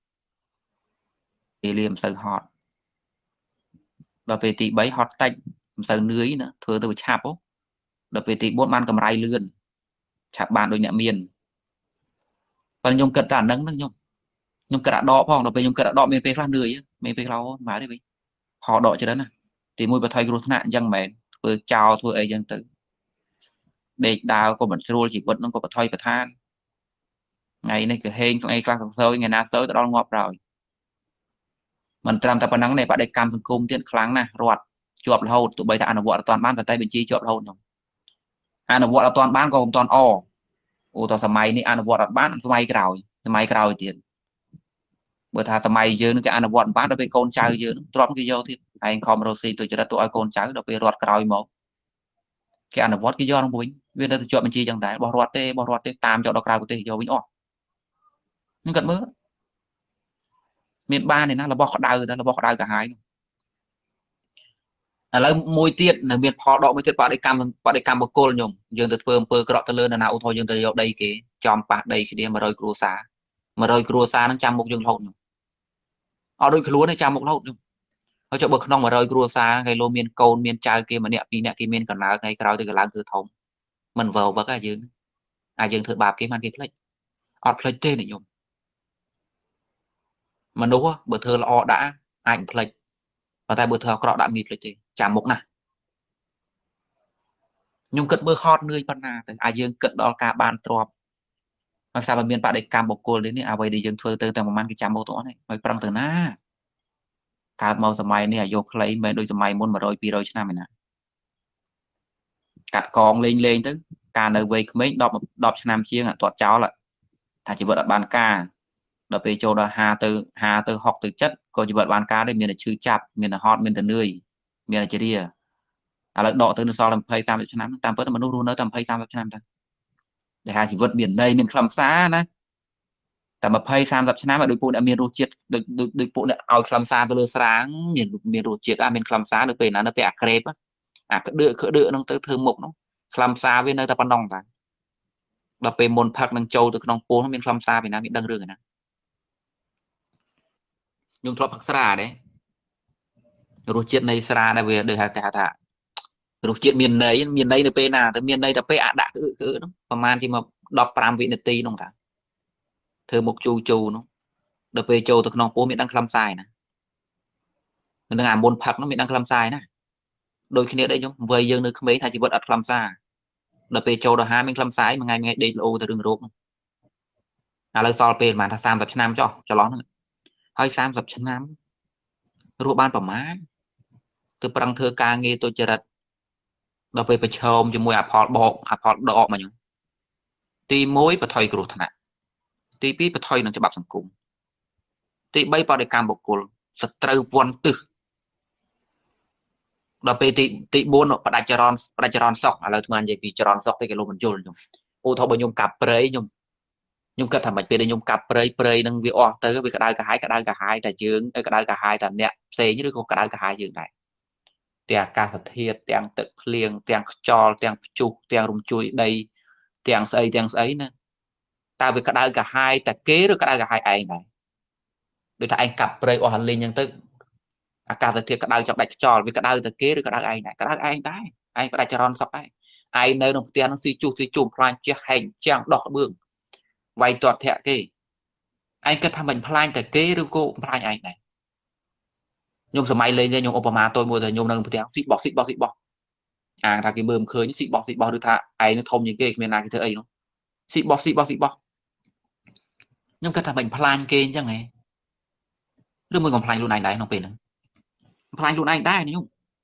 เอเลียมเซอร์ฮอตเราไปตีใบฮอตแตกเซอร์เนื้อนะเธอตัวฉาบปุ๊บเราไปตีบดมันกำไรเลื่อนฉาบบานโดยเนี่ยเมียนตอนยมกระดานนั่งนั่งยมยมกระดาษดอกพ่องเราไปยมกระดาษดอกเมียนไปคลาเนื้อเมียนไปเราหมายได้ไหมhọ đợi cho đó nè thì môi bờ thay group nạn dân mẹ vừa chào thôi ấy dân tử để đào có bản sưu chỉ bật nó có bật thay bật than ngày nay cái hên trong ai classของsơi ngày nào sơi tao ngọt rồi mình làm tập nắng này bạn đây cam thường cung tiện kháng nè ruột chuột hầu tụi bay ta ăn vợ toàn ban và tay bên chi chuột hầu nhung ăn vợ là toàn ban còn toàn o ô tao sắm máy này ăn vợ là bán sắm máy cái rồi sắm máy cái rồi tiền bữa thà sắm máy giờ nó cái ăn vợ bán nó bị con trai giờ nó trộm cái vô thì anh không rồi xí tụi cho tụi ai con trai nó bị ruột cái rồi một cái ăn vợ cái do nó bùi viên nó chuột bên chi chẳng đại bỏ ruột tê bỏ ruột tê tam cho nó cái của tê vô bính o nhưng cận mưa miền ba này nó là bỏ đau đó là bỏ đau cả hai là lấy môi tiết là miền phò đỏ mới tiết vào đây cam vào đây cam một cô nhung dương từ phương phương cọ từ lớn là nào thôi dương từ vô đây cái chòm bạc đây khi đi mà rơi cua xá mà rơi cua xá nó chăm một dương hồn ở đôi lúa này chăm một hồn ở chỗ bậc nông mà rơi cua xá cái lô miền côn miền trai kia mà nẹt đi nẹt kia miền còn lá ngay cái từ cái lá từ thông mình vào vào cái dương à dương thợ bạc cái man cái plek ọt plek tên này nhung mà đúng á bữa thơ là ọ đã ảnh plek và tại bữa thơ cọ đã nghịch plek chạm một nè nhung cất bơ hot nơi ban na ai dương cất đó cả bàn trọp mà sao mà miền bạn để cam bọc cô đến à vậy để dương thưa từ từ một man cái chạm một tổ này mày prang từ na cả màu sầm mày này vô lấy mấy đôi sầm mày muốn mà đôi pi đôi cho nam này nè cắt con lên lên tới cả nơi về mấy đọc đọc cho nam chiên à toát cháo lại thà chỉ vợ đặt bàn ca đập về chỗ đó hà từ hà từ học từ chất còn chỉ vợ bàn ca đây miền là chữ chạp miền là hot miền là nơi miền là chỉ đi à à là đọ từ nó so làm phơi sao cho nam tam phớt mà nó luôn nó tam phơi sao cho nam ta để hà chỉ vượt biển đây miền khăm xa nèแต่มาเพย์สามสิบชนะมาโดยปูนอเมริจิตโดยโดยโดยปูนเอาคลำซาตัวเลือสร้างเมียนเมียนโรจิตอ่ะเมียนคลำซาโดยเป็นนั้นโดยเป็นอักเรปอ่ะก็เดือดก็เดือดน้องเตอร์เธอหมกน้องคลำซาเว้นเนอร์ตะปันนองต่างเราเป็นมนพักนังโจตัวน้องปูนเขาเมียนคลำซาเป็นน้ำมีดังเรื่องนะยุ่งทรพักสระเด้โรจิตในสระได้เวเดือดหาแต่หาถ้าโรจิตเมียนในเมียนในโดยเป็นน่ะแต่เมียนในแต่เป็นอะดักคือคือน้องประมาณที่มาดอกปรามวินาทีน้องต่างเธอหมกจูจูน้องเดี๋ยวไปโจตัวน้องปูมีดังคลำทรายนะมันดังอ่านบนผักน้องมีดังคลำทรายนะโดยขี้เนี้ยได้ยงเวย์ยังนึกไม่ทันจีบอัดคลำทรายเดี๋ยวไปโจตัวหามีคลำทรายมันไงมันไงเดโอตัวดึงรูปอะไรซอลเป็นมาถ้าสามแบบชนะจ่อจะร้อนเลยให้สามแบบชนะรูปบ้านประมาณตัวปรังเธอกางเงยตัวจรัดเราไปไปชมจมูกอ่ะพอบอกอ่ะพอดอกมาอยู่ตีมวยปะทอยกรุธนะตีปีปะทอยนั่งจะบับสังคมទី3បដិកម្មបុគ្គលសត្រូវវ័នទឹះដល់ពេលទីទី4បដិចរណបដិចរណសុកឥឡូវអាត្មានិយាយពីចរណសុកទេគេលោកបញ្យល់ខ្ញុំឧទាហរណ៍បើខ្ញុំកាប់ព្រៃខ្ញុំខ្ញុំគិតថាមិនពេលខ្ញុំកាប់ព្រៃព្រៃនឹងវាអស់ទៅវាក្តៅកាហាយក្តៅកាហាយតែយើងក្តៅកាហាយតែអ្នកផ្សេងឬក៏ក្តៅកាហាយយើងដែរទាំងអាកាសធាតុទាំងទឹកភ្លៀងទាំងខ្យល់ទាំងព្យុះទាំងរំជួយដីទាំងស្អីទាំងស្អីណាតើវាក្តៅកាហាយតែគេឬក្តៅកាហាយឯងដែរដូចថាឯងកាប់ព្រៃអស់ហលីងអញ្ចឹងទៅអាកាសធាតុក្តៅចង់ដាច់ខ្យល់វាក្តៅតែគេឬក្តៅឯងដែរក្តៅឯងដែរឯងផ្ដាច់ចរន្តសុកដែរឯងនៅក្នុងផ្ទះនឹងស៊ីជុះទីជុំខ្លាញ់ជះហែងចាំងដោះក្បឿងវាយទាត់ធាក់គេឯងគិតថាមិនខ្លាញ់តែគេឬក៏ខ្លាញ់ឯងដែរខ្ញុំសម័យលេងទេខ្ញុំឧបមាតូចមួយថាខ្ញុំនៅផ្ទះស៊ីបោះស៊ីបោះស៊ីបោះអាងថាគេមើលមិនឃើញស៊ីបោះស៊ីបោះឬថាឯងនឹងធំជាងគេគ្មានណាគេធ្វើអីនោះស៊ីបោះស៊ីបោះស៊ីបោះខ្ញុំគិតថាមិនខ្លាញ់គេអញ្ចឹងហ៎ឬមួយក៏ខ្លាញ់ខ្លួនឯងដែរក្នុងពេលហ្នឹងខ្លាញ់ខ្លួនឯងដែរខ្ញុំ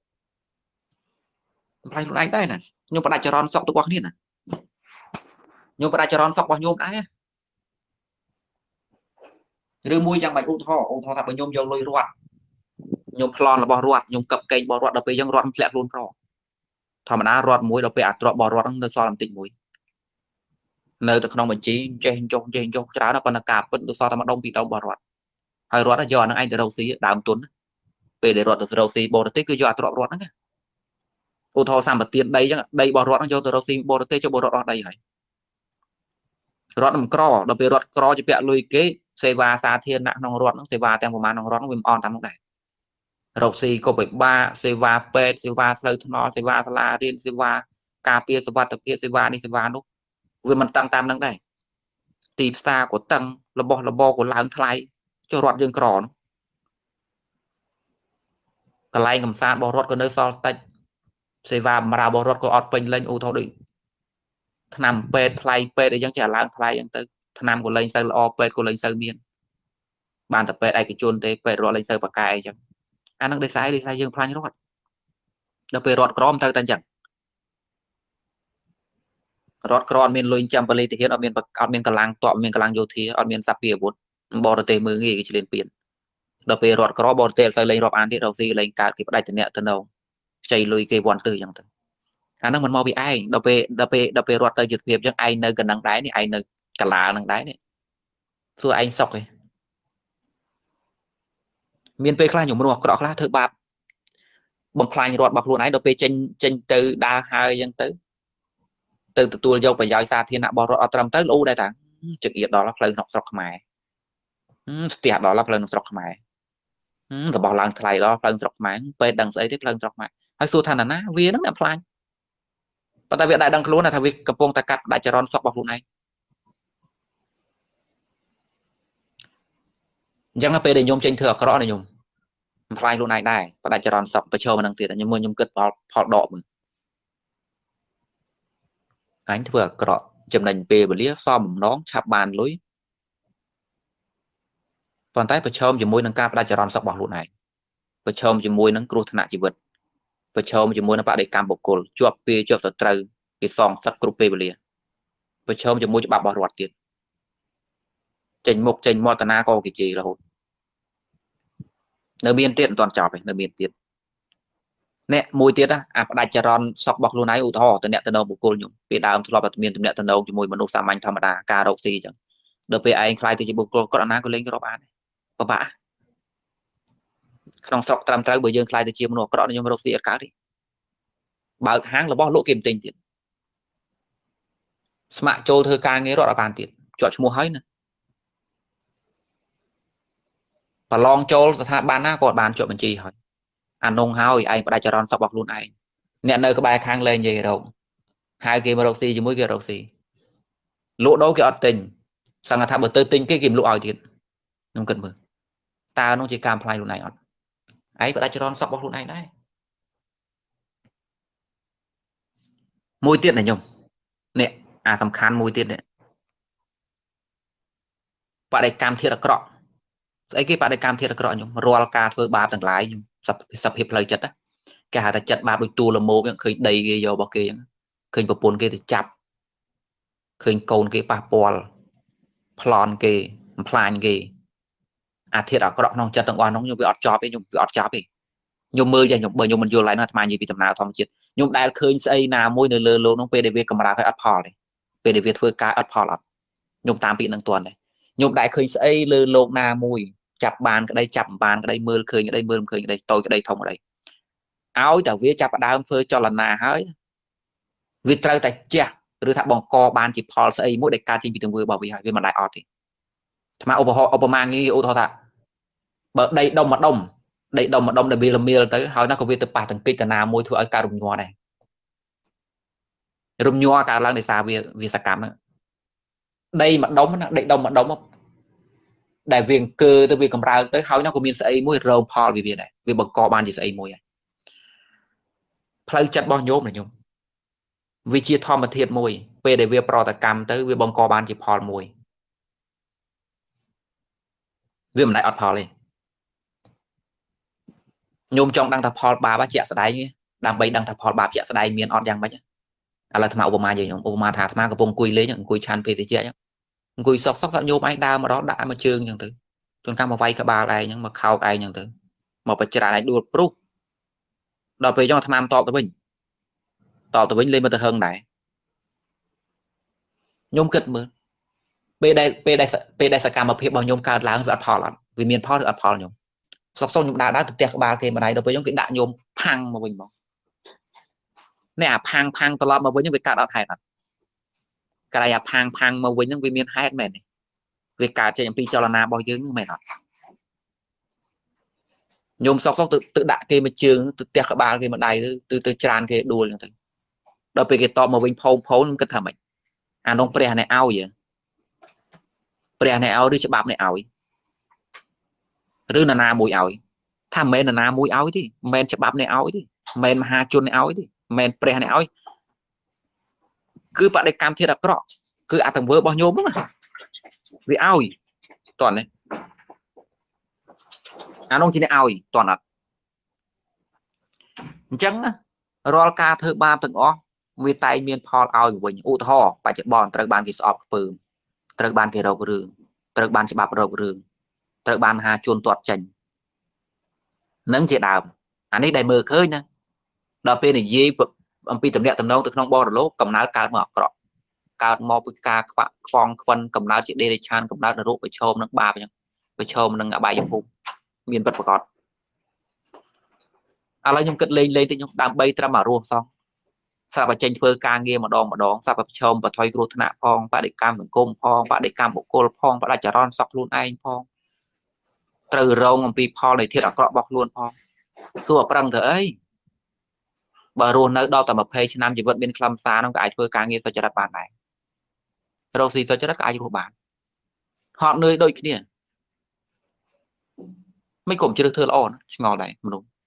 ខ្លាញ់ខ្លួនឯងដែរណាខ្ញុំបដាច់ចរន្តសុកទៅរបស់គ្នាណាខ្ញុំបដាច់ចរន្តសុករបស់ខ្ញុំដែរឬមួយយ៉ាងម៉េចឧទាហរណ៍ឧទាហរណ៍ថាបើខ្ញុំយកលុយរត់ខ្ញុំប្លន់របស់រត់ខ្ញុំកឹបកេងរបស់រត់ដល់ពេលយើងរត់ធ្លាក់ខ្លួនក្រធម្មតារត់មួយដល់ពេលអាទ្រពរបស់រត់ហ្នឹងនៅសល់បន្តិចមួយនៅទៅក្នុងបញ្ជីចេះចុះចេះចុះច្រើនដល់ប៉ុន្តែការពិតនៅសល់តែម្ដងពីរដងរបស់រត់ហើយរត់យកអាហ្នឹងឯងទៅរកស៊ីដើមទុនពេលដែលរត់ទៅរកស៊ីបរទេសគឺយកអាទ្រពរត់ហ្នឹងឧទាហរណ៍សម្បត្តិដីអញ្ចឹងដីរបស់រត់ហ្នឹងយកទៅរកស៊ីបរទេសចុះបរត់អស់ដីហើយរត់មិនក្រដល់ពេលរត់ក្រជាពាក់លុយគេសេវាសាធារណៈក្នុងរត់ហ្នឹងសេវាទាំងប្រមាណក្នុងរត់ហ្នឹងវាមិនអន់តាមនោះដែររកស៊ីក៏ពិបាកសេវាពេទ្យសេវាផ្លូវថ្នល់សេវាសាលារៀនសេវាការពារសុវត្ថិភាពសេវានេះសេវានោះវាមិនតាំងតាមនឹងដែរទីផ្សារក៏តឹងរបស់របរក៏ឡើងថ្លៃចុះរត់យើងក្រនោះកន្លែងកំសាន្តរបស់រត់ក៏នៅសល់តិចសេវាបម្រើរបស់រត់ក៏អត់ពេញលេញឧទាហរណ៍ដូចថ្នាំពេទ្យថ្លៃពេទ្យអីចឹងចេះឡើងថ្លៃអញ្ចឹងទៅថ្នាំក៏លែងសូវល្អពេទ្យក៏លែងសូវមានបានតែពេទ្យឯកជនទេពេទ្យរត់លែងសូវបកកែអីចឹងអានឹងដោយសារដោយសារយើងផ្លាញ់រត់ដល់ពេលរត់ក្រមទៅតែអញ្ចឹងរត់ក្រអត់មានលុយចាំបលិទាហានអត់មានអត់មានកម្លាំងតបមានកម្លាំងយោធាអត់មានសព្វាអាវុធបរទេសមើងងាយគេឆ្លៀនពៀនដល់ពេលរត់ក្របរទេសទៅលេងរាប់អានទៀតរកស៊ីលេងកើតគេផ្ដាច់តំណែងទៅនៅខ្ចីលុយគេវាន់ទៅអញ្ចឹងទៅអាហ្នឹងមិនមកពីឯងដល់ពេលដល់ពេលដល់ពេលរត់ទៅយុទ្ធភាពអញ្ចឹងឯងនៅកណ្ដឹងដែរនេះឯងនៅកលាលហ្នឹងដែរនេះសួរឯងសុកឯងមានពេលខ្លះខ្ញុំរស់ក្រក់ខ្លះធ្វើបាបបំផ្លាញរត់របស់ខ្លួនឯងដល់ពេលចេញចេញទៅដើរហើយអញ្ចឹងទៅទៅទទួលយកប្រយោជន៍សាធារណៈរបស់រត់អត់ត្រឹមទៅល្អដែរតាជឹកអៀតដល់ផ្លូវក្នុងស្រុកខ្មែរស្ទះដល់ផ្លូវក្នុងស្រុកខ្មែររបស់ឡើងថ្លៃដល់ផ្លូវស្រុកខ្មែរពេលដឹងស្អីទេផ្លូវស្រុកខ្មែរហើយសួរថាណាណាវាហ្នឹងអ្នកផ្លាញប៉ុន្តែវាដែរដឹងខ្លួនថាវាកំពុងតែកាត់ដាច់ចរន្តសុករបស់ខ្លួនឯងអញ្ចឹងពេលដែលខ្ញុំចេញធ្វើអាក្រក់ណាខ្ញុំផ្លាញខ្លួនឯងដែរបដាច់ចរន្តសុកប្រឈមនឹងទៀតខ្ញុំខ្ញុំគិតផលផលដកមើលអញធ្វើអាក្រក់ចំណេញពេលវេលាសមបំណងឆាប់បានលុយប៉ុន្តែប្រឈមជាមួយនឹងការបដាច់ចរន្តសុករបស់ខ្លួនឯងប្រឈមជាមួយនឹងគ្រោះថ្នាក់ជីវិតប្រឈមជាមួយនឹងបដិកម្មបុគ្គលជាប់ពេលជាប់សត្រូវគេសងសឹកគ្រប់ពេលវេលាប្រឈមជាមួយច្បាប់របស់រដ្ឋទៀតចេញមុខចេញមាត់តាណាក៏គេជេររហូតនៅមានទៀតមិនទាន់ចប់ទេនៅមានទៀតអ្នកមួយទៀតអាផ្ដាច់ចរន្តសុករបស់ខ្លួនឯងឧទាហរណ៍តំណែងតំណងបុគ្គលខ្ញុំពីដើមធ្លាប់តែមានតំណែងតំណងជាមួយមនុស្សសាមញ្ញធម្មតាការរកស៊ីអញ្ចឹងដល់ពេលឯងខ្លាយទៅជាបុគ្គលគាត់អាណាក៏លេងរាប់អានពិបាកក្នុងស្រុកត្រឹមត្រូវបើយើងខ្លាយទៅជាមនុស្សអាក្រក់ខ្ញុំរកស៊ីអត់កើតទេបើកហាងរបស់លក់គេមិនទិញទៀតស្ម័គ្រចូលធ្វើការងាររត់អត់បានទៀតជាប់ឈ្មោះហើយណាប្រឡងចូលស្ថាប័នណាក៏បានជាប់បញ្ជីហើយអានងហើយឯងបដាច់ចរន្តសុករបស់ខ្លួនឯងអ្នកនៅក្បែរខាងលែងនិយាយរកហើយគេមករកស៊ីជាមួយគេរកស៊ីលក់ដូរគេអត់ទិញសឹងថាបើទៅទិញគេគេមិនលក់ឲ្យទៀតខ្ញុំគិតមើលតើនោះជាការផ្លាញ់ខ្លួនឯងអត់ឯងបដាច់ចរន្តសុករបស់ខ្លួនឯងដែរមួយទៀតណាខ្ញុំនេះអាសំខាន់មួយទៀតនេះបដិកម្មធាតុអាក្រក់ស្អីគេបដិកម្មធាតុអាក្រក់ខ្ញុំរាល់ការធ្វើបាបទាំងឡាយខ្ញុំសភាពផ្លូវចិត្តគេហៅថាចិត្តបាបដូចទូលមោកឃើញដីគេយករបស់គេអញ្ចឹងឃើញប្រពន្ធគេទៅចាប់ឃើញកូនគេប៉ះពាល់ប្លន់គេបំផ្លាញគេអាធិតអាក្រក់ក្នុងចិត្តទាំងអស់នោះខ្ញុំវាអត់ចប់ទេខ្ញុំវាអត់ចប់ទេខ្ញុំមើលយ៉ាងខ្ញុំបើខ្ញុំមិនយល់ឡើយណាអាត្មានិយាយពីដំណើរធម្មជាតិខ្ញុំដែលឃើញស្អីណាមួយនៅលើលោកនោះពេលដែលវាកម្រើកឲ្យអត់ផលទេពេលដែលវាធ្វើការអត់ផលអត់ខ្ញុំតាមពីនឹងទាន់ដែរខ្ញុំដែលឃើញស្អីលើលោកណាមួយចាប់បានក្តីចាប់មិនបានក្តីមើលឃើញក្តីមើលមិនឃើញក្តីតូចក្តីធំក្តីឲ្យតែវាចាប់ផ្ដើមធ្វើចលនាហើយវាត្រូវតែជះឬថាបង្កបានជាផលស្អីមួយដែលកើតចេញពីទង្វើរបស់វាហើយវាមិនដែរអត់ទេអាត្មាឧបហរណ៍ឧបមាងាយឧទាហរណ៍ថាបើដីដុំមួយដុំដីដុំមួយដុំដែលវាលមៀលទៅហើយណាក៏វាទៅប៉ះទង្គិចតាណាមួយធ្វើឲ្យកើតរំញ័រដែររំញ័រកើតឡើងដោយសារវាវាសកម្មហ្នឹងដីមួយដុំណាដីដុំមួយដុំដែលវាអង្គើទៅវាកម្រើកទៅហើយណាក៏មានស្អីមួយរងផលវាវាដែរវាបង្កបានជាស្អីមួយហើយផ្លូវចិត្តរបស់ញោមណាញោមវាជាធម្មធាតុមួយពេលដែលវាប្រតិកម្មទៅវាបង្កបានជាផលមួយវាមិនដែរអត់ផលទេញោមចង់ដឹងថាផលបាបជាក់ស្ដែងដើម្បីដឹងថាផលបាបជាក់ស្ដែងមានអត់យ៉ាងម៉េចឥឡូវអាត្មាឧបមាយើងញោមឧបមាថាអាត្មាកំពុងអង្គុយលេងអង្គុយឆាន់ភេសជ្ជៈអង្គុយសក់សក់ញោមឯងដើរមករកដាក់មកជើងអញ្ចឹងទៅជួនកាលមកវាយក្បាលឯងអញ្ចឹងមកខោកឯងអញ្ចឹងទៅមកបច្ច្រានឯងដួលព្រុសដល់ពេលអញ្ចឹងអាត្មាតបទៅវិញតបទៅវិញលេងមកទៅហឹងដែរញោមគិតមើលពេលដែលពេលដែលពេលដែលសកម្មភាពរបស់ញោមកើតឡើងវាអត់ផលអត់វាមានផលឬអត់ផលញោមសក់សក់ញោមដើរដើរទៅផ្ទះក្បាលគេម្ដាយដល់ពេលញោមគេដាក់ញោមផាំងមកវិញមកនេះអាផាំងផាំងត្រឡប់មកវិញវាកើតអត់ហេតុអត់កាលអាផាំងផាំងមកវិញហ្នឹងវាមានហេតុមែនទេវាកើតចេញអំពីចលនារបស់យើងហ្នឹងមែនអត់ញោមសក់សក់ទៅទៅដាក់គេមកជើងទៅផ្ទះក្បាលគេម្ដាយទៅទៅច្រានគេដួលអញ្ចឹងទៅដល់ពេលគេតបមកវិញផោងផោងគិតថាម៉េចអានោះព្រះអ្នកឲ្យព្រះអ្នកឲ្យឬច្បាប់អ្នកឲ្យឬនរណាមួយឲ្យថាមិនមែននរណាមួយឲ្យទេមិនមែនច្បាប់អ្នកឲ្យទេមិនមែនមហាជនអ្នកឲ្យទេមិនមែនព្រះអ្នកឲ្យគឺបដិកម្មធាតុអាក្រក់គឺអាទង្វើរបស់ញោមហ្នឹងវាឲ្យតោះនេះអានោះជាអ្នកឲ្យតោះអត់អញ្ចឹងរាល់ការធ្វើបាបទាំងអស់វាតែងមានផលឲ្យវិញឧទាហរណ៍បច្ចុប្បន្នត្រូវបានគេស្អប់ខ្ពើមត្រូវបានគេរករឿងត្រូវបានច្បាប់រករឿងត្រូវបានមហាជនទាត់ចេញនឹងជាដើមអានេះដែលមើលឃើញណាដល់ពេលនិយាយអំពីតំណែងតំណងទៅក្នុងបរលោកកំណើតកើតមកអាក្រក់កើតមកពីការខ្វាក់ខ្វងខ្វិនកំណើតជាដេរិឆានកំណើតនរកប្រឈមនឹងបាបអញ្ចឹងប្រឈមនឹងអបាយភូមិមានពិតប្រាកដឥឡូវខ្ញុំគិតលេងលេងតិចខ្ញុំដើម្បីត្រឹមអារស់សោះស្រាប់តែចេញធ្វើការងារម្ដងម្ដងស្រាប់តែប្រឈមបថុយគ្រោះថ្នាក់ផងបដិកម្មសង្គមផងបដិកម្មបុគ្គលផងបដិចរណ៍សក់ខ្លួនឯងផងត្រូវរងអំពីផលនៃធាតុអាក្រក់របស់ខ្លួនផងសួរប្រឹងទៅអីបើរស់នៅដល់តែម្ភៃឆ្នាំជីវិតមានខ្លឹមសារនោះក៏អាចធ្វើការងារសុចរិតបានដែររកស៊ីសុចរិតក៏អាចរស់បានហត់នឿយដូចគ្នាមិនគុំជ្រើសធ្វើល្អណាឆ្ងល់ដែរមនុស្ស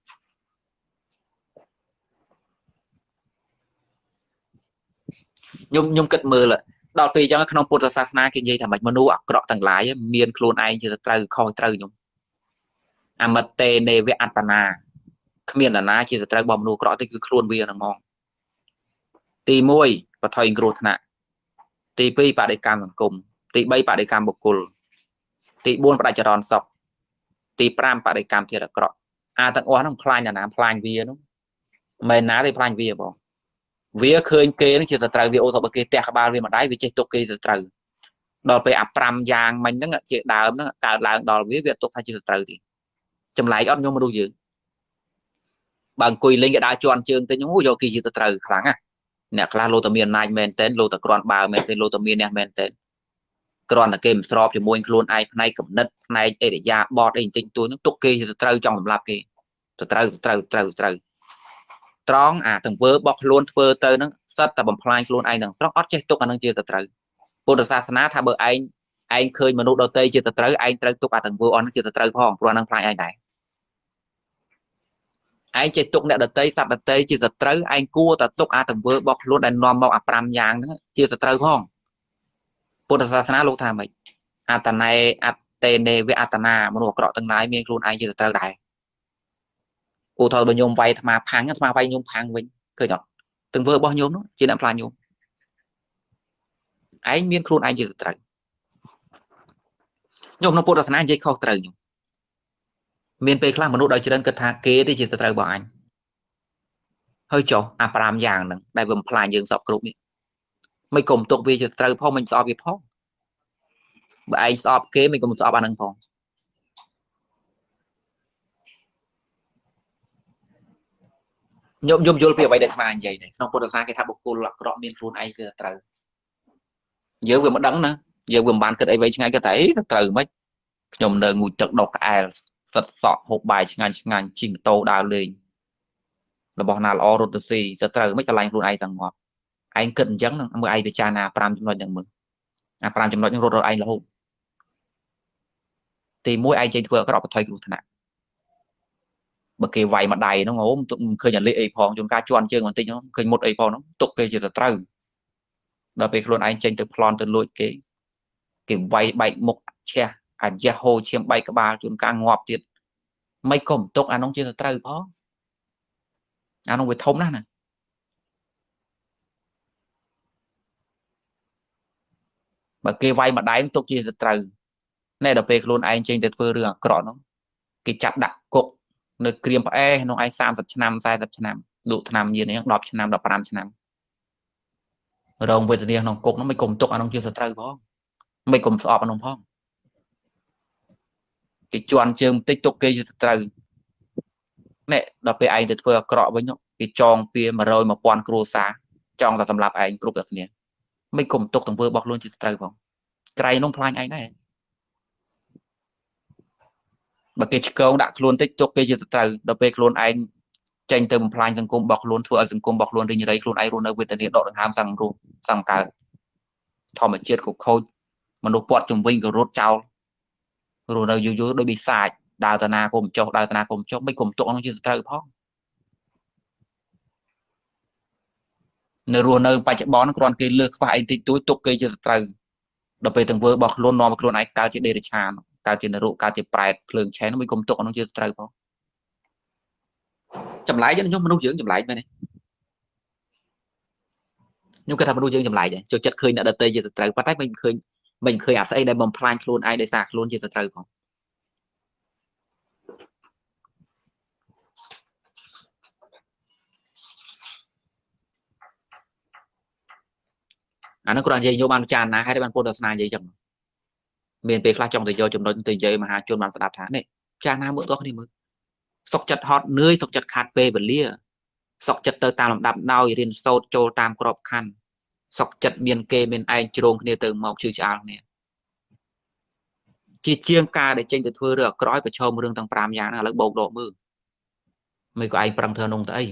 ខ្ញុំខ្ញុំគិតមើលដល់ពេលអញ្ចឹងក្នុងពុទ្ធសាសនាគេនិយាយថាមិនមនុស្សអាក្រក់ទាំងឡាយមានខ្លួនឯងជាត្រូវខុសត្រូវខ្ញុំអមតេនេវអត្តនាគ្មាននរណាជាសត្រូវរបស់មនុស្សអាក្រក់ទេគឺខ្លួនវាហ្នឹងហ្មងទីមួយបថុយគ្រោះថ្នាក់ទីពីរបដិកម្មសង្គមទីបីបដិកម្មបុគ្គលទីបួនបដិចរណ៍សក់ទីប្រាំបដិកម្មធាតុអាក្រក់អាទាំងអស់ហ្នឹងខ្លាញ់ណាស់ខ្លាញ់វានោះមិនណាទេខ្លាញ់វាបងវាឃើញគេនឹងជាសត្រូវវាអូទៅបើគេផ្ទះក្បាលវាម្ដាយវាចេះទុកគេសត្រូវដល់ពេលអាប្រាំយ៉ាងមិញហ្នឹងជាដើមហ្នឹងកើតឡើងដល់វាវាទុកថាជាសត្រូវទេចម្លែកអត់ខ្ញុំមនុស្សយើងបើអង្គុយលេងគេដើរជន់ជើងទៅខ្ញុំយកគេជាសត្រូវខ្លាំងណាអ្នកខ្លះលោតែមានអំណាចមែនតែនលោតែក្រាន់បើមែនទេលោតែមានអ្នកមែនតែនគ្រាន់តែគេមិនស្របជាមួយខ្លួនឯងផ្នែកកំណត់ផ្នែកអេរយាបតអីបន្តិចតួចហ្នឹងទុកគេជាសត្រូវចង់សម្លាប់គេសត្រូវសត្រូវត្រូវត្រូវត្រង់អាទង្វើរបស់ខ្លួនធ្វើទៅហ្នឹងសិតតែបំផ្លាញខ្លួនឯងហ្នឹងត្រង់អត់ចេះទុកអាហ្នឹងជាសត្រូវពុទ្ធសាសនាថាបើឯងឯងឃើញមនុស្សដទៃជាសត្រូវឯងត្រូវទុកអាទង្វើអស់ហ្នឹងជាសត្រូវផងព្រោះហ្នឹងផ្លាញឯងដែរឯងចេះទុកអ្នកដទៃសត្វដទៃជាសត្រូវឯងគួរតែទុកអាទង្វើរបស់ខ្លួនដែលនាំមកអាប្រាំយ៉ាងហ្នឹងជាសត្រូវផងពុទ្ធសាសនាលោកថាម៉េចអត្តណេអត្តេនេវអត្តនាមនុស្សអាក្រក់ទាំងឡាយមានខ្លួនឯងជាសត្រូវដែរឧទាហរណ៍បើញោមវាយអាត្មាផាំងអាត្មាវាយញោមផាំងវិញឃើញអត់ទង្វើរបស់ញោមនោះជាអ្នកផ្លាញញោមឯងមានខ្លួនឯងជាសត្រូវញោមក្នុងពុទ្ធសាសនានិយាយខុសត្រូវញោម miền Tây khác mà nút đòi chỉ đơn cất thà kế thì chỉ sẽ trời bỏ anh hơi chỗ à pram giang nè đại vườn plan dương sọp group này mấy cùng tục vì chỉ trời phong mình sọp vì phong bởi anh sọp kế mình cùng sọp anh phong nhôm nhôm vô việc vậy để mà anh vậy này không có được ra cái tháp bọc cô là rõ miền luôn anh sẽ trời giờ vừa mất đắng nữa giờ vừa bán cái đấy vậy ngay cái thấy trời mấy nhôm nơi ngồi trận độc ai sật sọt hộp bài ngàn ngàn chỉnh tô đào lên là bọn nào là rồi thì sẽ trời mấy cái lạnh luôn ai rằng ngọt anh cần trắng nữa mới ai về cha na pram chúng nhận mừng à pram chúng nhận rồi anh là hôn thì mỗi ai chơi vừa có đọc thời của thằng bậc kỳ vậy mà đầy nó ngố khơi nhận lệ phong chúng ta chọn chơi còn tinh nó khơi một ấy phong nó tục cái chỉ là trời đặc biệt luôn anh tranh từ plon từ lối cái cái vậy bay một che à gia hồ chiêm bay cả ba chúng ta ngọt tiệt mấy cùng tục anh không chơi là trời phó anh không phải thông đó nè bậc kỳ vậy mà đáy tục chơi là trời này đặc biệt luôn anh tranh từ vừa rửa cọ nó cái chặt đặt cục nơi kiềm e nó ai sam sập năm sai sập năm đủ năm như này đọc năm đọc năm năm rồi về tiền nó cục nó mới cùng tục anh không chưa sợ trời phó mới cùng sọp anh không phong cái chọn trường tích tục kia trời nè đặc biệt anh thì vừa cọ với nhau cái tròn kia mà rồi mà quan cua xa tròn là tầm lập anh cục được nè mới cùng tục tầm vừa bọc luôn chưa trời phong cây nó phai anh này và cái câu đã luôn tích tục kia chưa trời đặc biệt luôn anh tranh từ một plan sang cung bọc luôn thua sang cung bọc luôn đi như đấy luôn ai luôn ở việt nam độ được ham sang luôn sang cả thò mà chết của khôi mà nó quật trùng vinh của rốt trao rồi đâu dù dù đôi bị xài đào tà na cùng cho đào tà na cùng cho mấy cùng tụi nó chưa trời phong nơi luôn nơi phải chạy bón còn cây lược phải tích túi tục cây chưa trời đặc biệt từng vừa bọc luôn nó mà luôn ai cao chỉ để để chán cao chỉ là rượu cao chỉ pride phượng chén nó mới cùng tụi nó chưa trời phong chậm lại chứ nó nó dưỡng chậm lại này nhưng cái thằng nó dưỡng chậm lại vậy cho chất khơi đã đợt tây chưa trời bắt tách mình khơi mình khơi à sẽ đây bằng plan luôn ai để sạc luôn chưa trời không à nó còn gì vô ban tràn na hay để ban phô na vậy chẳng miền tây khác trong thời giờ chúng nó từ giờ mà hà chôn ban đạp tháng này tràn na bữa đó đi mới sọc chặt hot nơi sọc chặt khát về vật lia sọc chặt tơ tam làm đạp đau riêng sâu trôi tam crop khăn sọc chặt miền kê miền ai trông kia từ mọc chữ chào nè chỉ chiêng ca để tranh từ thưa được cõi và cho một đường tăng pram giá là lấy bột độ mưa mấy có ai bằng thơ nông tới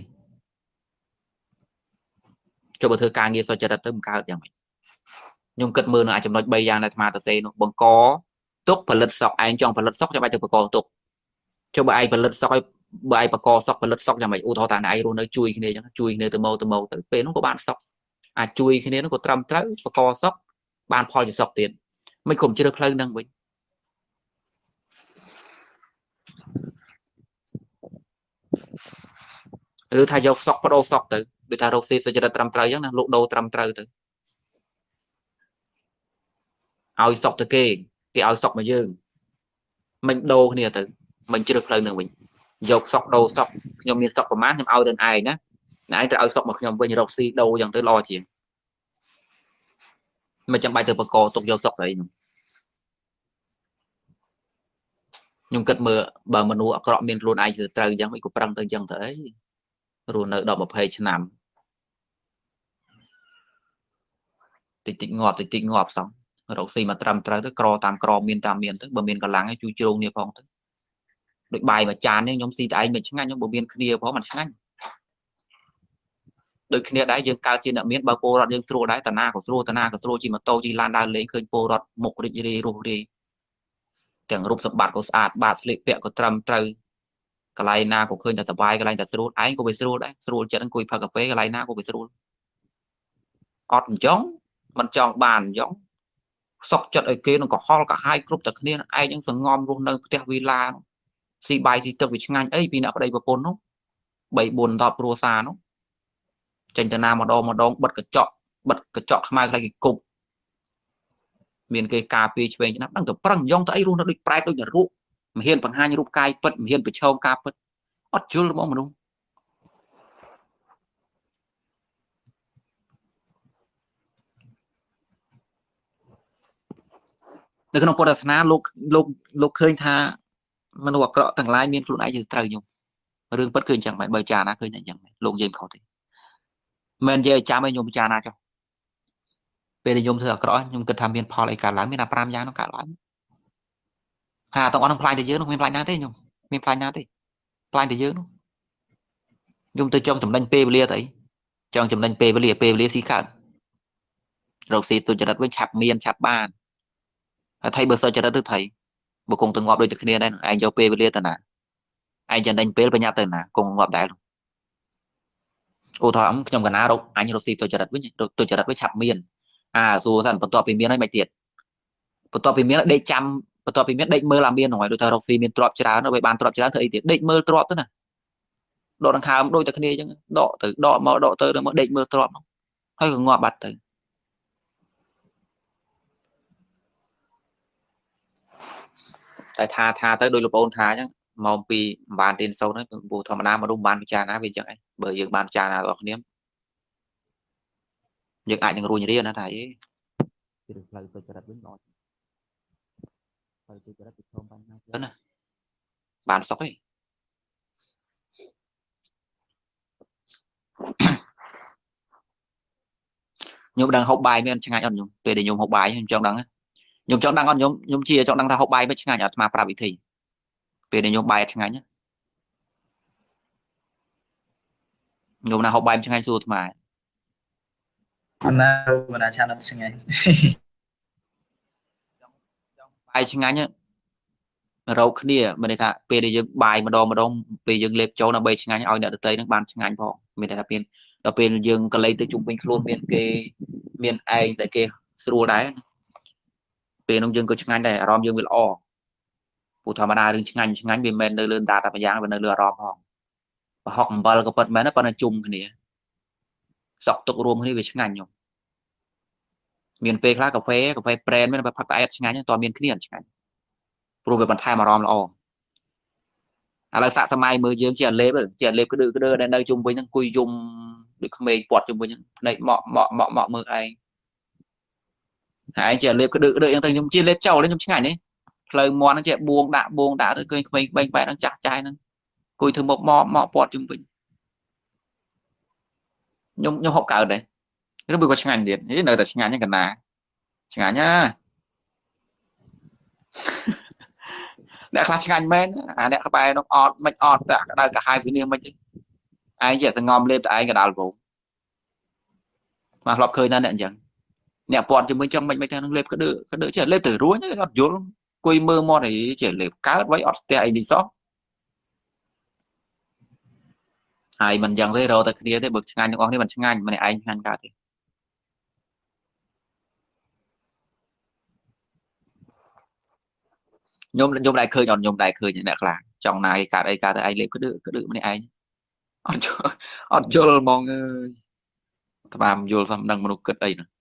cho bữa thơ ca nghe sao cho đặt tới một cao chẳng mày nhưng cất mưa nữa chấm nói bây giờ này mà ta xây nó bằng có tốt phần lật sọc anh trong phần lật sọc cho bài từ có tục cho bài phần lật sọc bài và co sọc phần lật sọc cho mày u thọ tàn ai luôn nó chui khi này nó chui này từ màu từ màu từ bên nó có bạn sọc à chui khi này nó có trăm trái và co sọc ban phoi chỉ sọc tiền mấy cùng chưa được lên năng mình rồi thay dọc sọc có đâu sọc từ bị thay đâu xịt cho ra trăm trái giống là lục đầu trăm trái từ ao sọc từ kê cái ao sọc mà dương mình đâu này từ mình chưa được lên năng mình dọc sọc đầu sọc nhom miền sọc của má nhom ao đến ai nhá nãy ao sọc mà nhom bên dọc xi đâu dần tới lo chuyện mà chẳng bài từ bờ cò tục dọc sọc đấy nhưng cất mưa bờ mình nuôi cọ miền luôn ai từ trời chẳng bị cục răng tới chân thế rồi nợ đỏ một hai năm tịch tịch ngọt tịch tịch ngọt xong rồi xì mà trầm trời tới cò tam cò miền tam miền tới bờ miền còn láng hay chui trâu nia phong tới đội bài mà chán nên nhóm xì tại mình chẳng ngay nhóm bờ miền kia phó mặt chẳng ngay đội kia đá dương cao trên nợ miền bao po rồi dương sro đá tà na của sro tà na của sro chỉ mà tô chỉ lan đá lấy khơi po rồi một cái gì rồi đi chẳng rụp sập bạt của sạt bạt slip vẹo của trầm trời cái này na của khơi là tập bài cái này là sro anh của bị sro đấy sro chết anh cùi pha cà phê cái này na của bị sro ọt giống mình chọn bàn giống sọc chặt ở kia nó có ho cả hai group tất nhiên ai những sừng ngon luôn nơi theo villa si bài si tập vị ngang ấy vì nào ở đây vào côn nó bảy buồn đọc rùa xa nó tranh từ nam mà đo mà đo bật cái chọn bật cái chọn mai cái cục miền cây cà phê về nó đang tập prang giống tới luôn nó được prai tôi nhà rú hiền bằng hai rụp cai bật hiền bị trâu ca bật ót chưa là bóng mà đúng từ cái nông bột na lục lục lục khơi thaมันว่าเกราะต่างหลายមានខ្លួនឯងទៅត្រូវខ្ញុំរឿងពិតគឺអញ្ចឹងមិនបើចាណាឃើញតែអញ្ចឹងលោកនិយាយខុសទេមិននិយាយចាំឲ្យខ្ញុំចាណាចុះពេលដែលខ្ញុំធ្វើអាក្រក់ខ្ញុំគិតថាមានផលអីកើតឡើងមានតែ5យ៉ាងនោះកើតឡើងថាទាំងអស់នឹងផ្លាញ់ទៅយើងនោះមានផ្លាញ់ណាទេខ្ញុំមានផ្លាញ់ណាទេផ្លាញ់ទៅយើងនោះខ្ញុំទៅចង់ចំណេញពេលវេលាទៅអីចង់ចំណេញពេលវេលាពេលវេលាស៊ីកើតរកស៊ីទុច្ចរិតវិញឆាប់មានឆាប់បានហើយថៃបើសុចរិតឬថៃបើគង់ទៅងាប់ដូចតែគ្នាដែរឯងយកពេលវេលាទៅណាឯងចំណេញពេលប្រញាប់ទៅណាគង់ងាប់ដែរឧទាហរណ៍ខ្ញុំកណារកអញរកស៊ីទុច្ចរិតវិញទុច្ចរិតវិញឆាប់មានអាសួរសិនបន្ទាប់ពីមានហើយមិនទៀតបន្ទាប់ពីមានដេកចាំបន្ទាប់ពីមានដេកមើលអាមានហ្នឹងហើយដូចថារកស៊ីមានទ្រព្យច្រើនហើយបានទ្រព្យច្រើនធ្វើអីទៀតដេកមើលទ្រព្យទៅណាដកដង្ហើមដូចតែគ្នាអញ្ចឹងដកទៅដកមកដកទៅមកដេកមើលទ្រព្យហ្នឹងហើយក៏ងាប់បាត់ទៅតែថាថាទៅដោយលោកប្អូនថាអញ្ចឹងមកពីបានរៀនសូត្រហើយពូធម្មតាមនុស្សបានពិចារណាវាអញ្ចឹងឯងបើយើងបានពិចារណារបស់គ្នាយើងអាចនឹងរួញរៀនណាថាអីពីផ្លូវទុច្ចរិតវិញល្អផ្លូវទុច្ចរិតប្រឈមបញ្ហាច្រើនណាបានសុខឯងខ្ញុំដឹងហូបបាយមានឆ្ងាញ់អត់ខ្ញុំពេលដែលខ្ញុំហូបបាយខ្ញុំចង់ដឹងខ្ញុំចង់ដឹងអត់ខ្ញុំខ្ញុំជាចង់ដឹងថាហូបបាយមិនឆ្ងាញ់អត់អាត្មាប្រាប់វិធីពេលដែលខ្ញុំបាយឆ្ងាញ់ខ្ញុំណាហូបបាយឆ្ងាញ់សួរអាត្មាអណាមិនអាចឆានអត់ឆ្ងាញ់បាយឆ្ងាញ់រកគ្នាមានន័យថាពេលដែលយើងបាយម្ដងម្ដងពេលយើងលេបចូលដើម្បីឆ្ងាញ់ឲ្យអ្នកដទៃនឹងបានឆ្ងាញ់ផងមានន័យថាពេលដល់ពេលយើងកលេសទៅជុំវិញខ្លួនមានគេមានឯងតែគេស្រួលដែរពេលនោះយើងក៏ឆ្ងាញ់ដែរអារម្មណ៍យើងវាល្អពូធម្មតារឿងឆ្ងាញ់ឆ្ងាញ់វាមិនមែននៅលើតាតែម្យ៉ាងវានៅលើអារម្មណ៍ផងប្រហុកអំបិលក៏ពិតមែនប៉ុន្តែជុំគ្នាសក់ទុករួមគ្នាវាឆ្ងាញ់ខ្ញុំមានពេលខ្លះកាហ្វេកាហ្វេប្រេនមានផឹកតែអែតឆ្ងាញ់តើមានគ្នាឆ្ងាញ់ព្រោះវាបន្ថែមអារម្មណ៍ល្អឥឡូវសាក់សម័យមើលយើងជាលេបជាលេបក្ដឺក្ដឺដែលនៅជុំវិញហ្នឹងអង្គុយយំដូចក្មេងពាត់ជុំវិញហ្នឹងភ្នែកមកមកមកមកមើលឯងហើយជាលេបក្ដឺក្ដឺអញ្ចឹងទៅខ្ញុំជាលេបចោលខ្ញុំឆ្ងាញ់ទេផ្លូវមន់ហ្នឹងជាបួងដាក់បួងដាក់ទៅឃើញក្មេងក្មេងបែបហ្នឹងចាស់ចាស់ហ្នឹងអង្គុយធ្វើមកមកមកពាត់ជុំវិញខ្ញុំខ្ញុំហូបកើតដែរឬវាក៏ឆ្ងាញ់ទៀតនៅតែឆ្ងាញ់ហ្នឹងកណាឆ្ងាញ់ណាអ្នកខ្លះឆ្ងាញ់មែនអាអ្នកក្បែរនោះអត់មិនអត់តែក្តៅកាហាយពីនេះមិនឯងជាសងំលេបតែឯងកដាលវងមកធ្លាប់ឃើញណាអ្នកអញ្ចឹងអ្នកពាត់ជាមួយចឹងមិនមិនទៅនឹងលេបក្ដឺក្ដឺជាលេបទៅរួញអត់យល់គួយមើលមកអីជាលេបកើតໄວអត់ស្ទះអីនេះសោះហើយមិនអញ្ចឹងទេរកតែគ្នាទេបើឆ្ងាញ់ទាំងអស់នេះមិនឆ្ងាញ់ម្នាក់ឯងឆ្ងាញ់កើតទេខ្ញុំខ្ញុំដែរឃើញអត់ខ្ញុំដែរឃើញអ្នកខ្លះចង់ណាយកើតអីកើតទៅឯងលេបក្ដឺក្ដឺម្នាក់ឯងអត់អត់យល់ហ្មងអើយស្បាមយល់សំដឹងមនុស្សគិតអីហ្នឹង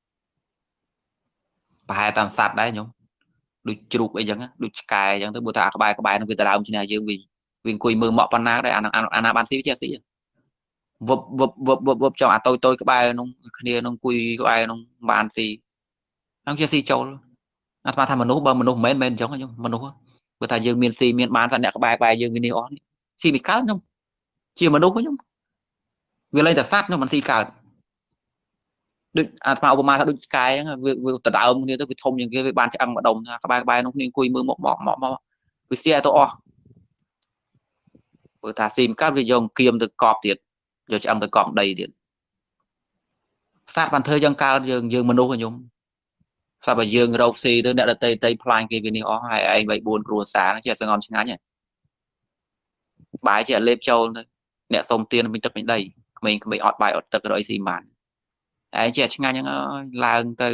ប្រហែលតាមសัตว์ដែរខ្ញុំដូចជ្រូកអីចឹងដូចឆ្កែអញ្ចឹងទៅបើថាក្បែរក្បែរនឹងវាដដើមឈ្នះយើងវាវាអង្គុយមើលមកប៉ុណ្ណាដែរអាអាណាបានស៊ីចេះស៊ីវឹបវឹបវឹបវឹបវឹបចង់អាតូចតូចក្បែរនោះគ្នានឹងអង្គុយក្បែរនោះបានស៊ីហ្នឹងចេះស៊ីចូលអាត្មាថាមនុស្សបើមនុស្សមិនមែនមែនអញ្ចឹងខ្ញុំមនុស្សបើថាយើងមានស៊ីមានបានតែអ្នកក្បែរក្បែរយើងវានេះអស់នេះស៊ីមិនកើតខ្ញុំជាមនុស្សខ្ញុំវាលេងតែសัตว์ខ្ញុំមិនស៊ីកើតដូចអាត្មាឧបមាថាដូចឆ្កែហ្នឹងវាដដើមគ្នាទៅវាធំជាងគេវាបានឆ្អឹងម្ដុំថាក្បែរក្បែរនោះគ្នាអង្គុយមើលមកមកមកមកវាស៊ីឲ្យទៅអស់បើថាស៊ីមិនកើតវាយកគៀមទៅកប់ទៀតយកឆ្អឹងទៅកប់ដីទៀតសត្វបានធ្វើយ៉ាងកើតយើងយើងមនុស្សខ្ញុំសត្វបើយើងរកស៊ីទៅអ្នកដតីតីផ្លាញគេវានេះអស់ហើយឯងបីបួនគ្រួសារជាសងំឆ្ងាញ់ហ្នឹងបាយជាលេបចូលទៅអ្នកសុំទានវិញទឹកវិញដីក្មេងក្មេងអត់បាយអត់ទឹករកអីស៊ីបានឯងជាឆ្ងាញ់ហ្នឹងអើយឡើងទៅ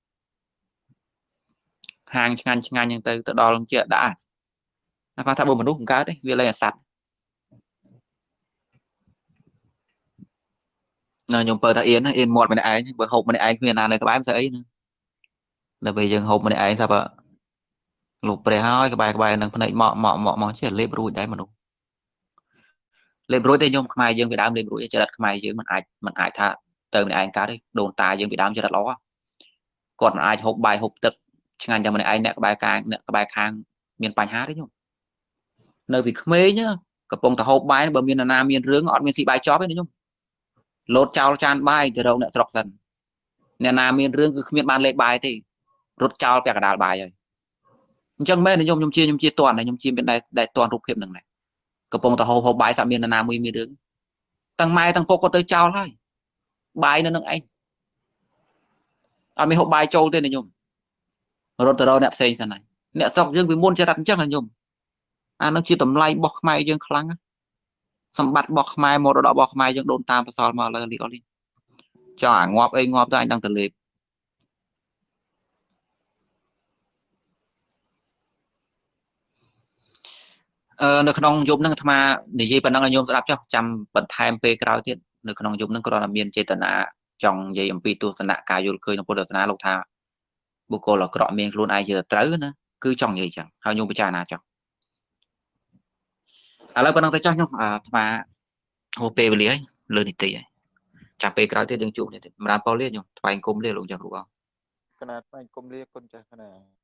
ហាងឆ្ងាញ់ឆ្ងាញ់ហ្នឹងទៅទៅដល់ជាដាក់ណាគាត់ថាបើមនុស្សមិនកើតទេវាលេងអាសត្វនៅខ្ញុំពើថាអៀនអៀនមាត់ម្នាក់ឯងបើហូបម្នាក់ឯងគ្មានណានៅក្បែរមិនស្អីណាដល់ពេលយើងហូបម្នាក់ឯងថាបើ lục bè hơi cái bài cái bài nâng phần này mọ mọ mọ mọ chỉ là lệp rồi đấy mà đúng lệp rồi đây nhung mai dương Việt Nam lệp rồi chỉ đặt mai dương mình ai mình ai tha từ mình ai cá đấy đồn tài dương Việt Nam chỉ đặt ló còn ai hộp bài hộp tực chẳng hạn như mình ai nè cái bài càng nè cái bài khang miền Pành Há đấy nhung nơi vì khmê nhá cái bông ta hộp bài bờ miền Nam miền rướng ngọn miền xị bài chó đấy nhung lột trao chan bài từ đâu nè sọc dần nè Nam miền rướng cứ miền ban lệ bài thì rút trao bẹt cả đàn bài rồi chẳng mấy này nhung nhung chia nhung chia toàn này nhung chia bên đây đây toàn rụp hiệp này cái bông ta hộp hộp bài sạm miền Nam miền miền rướng tăng mai tăng phố có tới trao thôi bài nữa nâng anh à mấy hộp bài trâu tên này nhung rồi từ đâu nè xây ra này nè sọc dương vì môn chơi đặt chắc là nhung à nó chưa tầm lay bọc mai dương khăng xong bắt bọc mai một đó bọc mai dương đồn tam và sò mà là lý đi cho à ngọp ấy ngọp cho anh đang từ lệp ờ nơi khung dùng năng tham để gì phần năng là nhôm sẽ đáp cho trăm bật time p cao tiết nơi khung dùng năng còn là miền chế tận à trong dây mp tu tận cả vô khơi nó có được na lục tha bố cô là cọ miền luôn ai giờ tới nữa cứ trong gì chẳng hao nhung với trà nào cho à lấy phần năng tới cho nhung à tham hô p về lý ấy lên thì chả p cao tiết đừng chụp này mà làm bao liệt nhung thoại cùng liệt luôn chẳng đúng không cái nào anh công lia con chả cái nào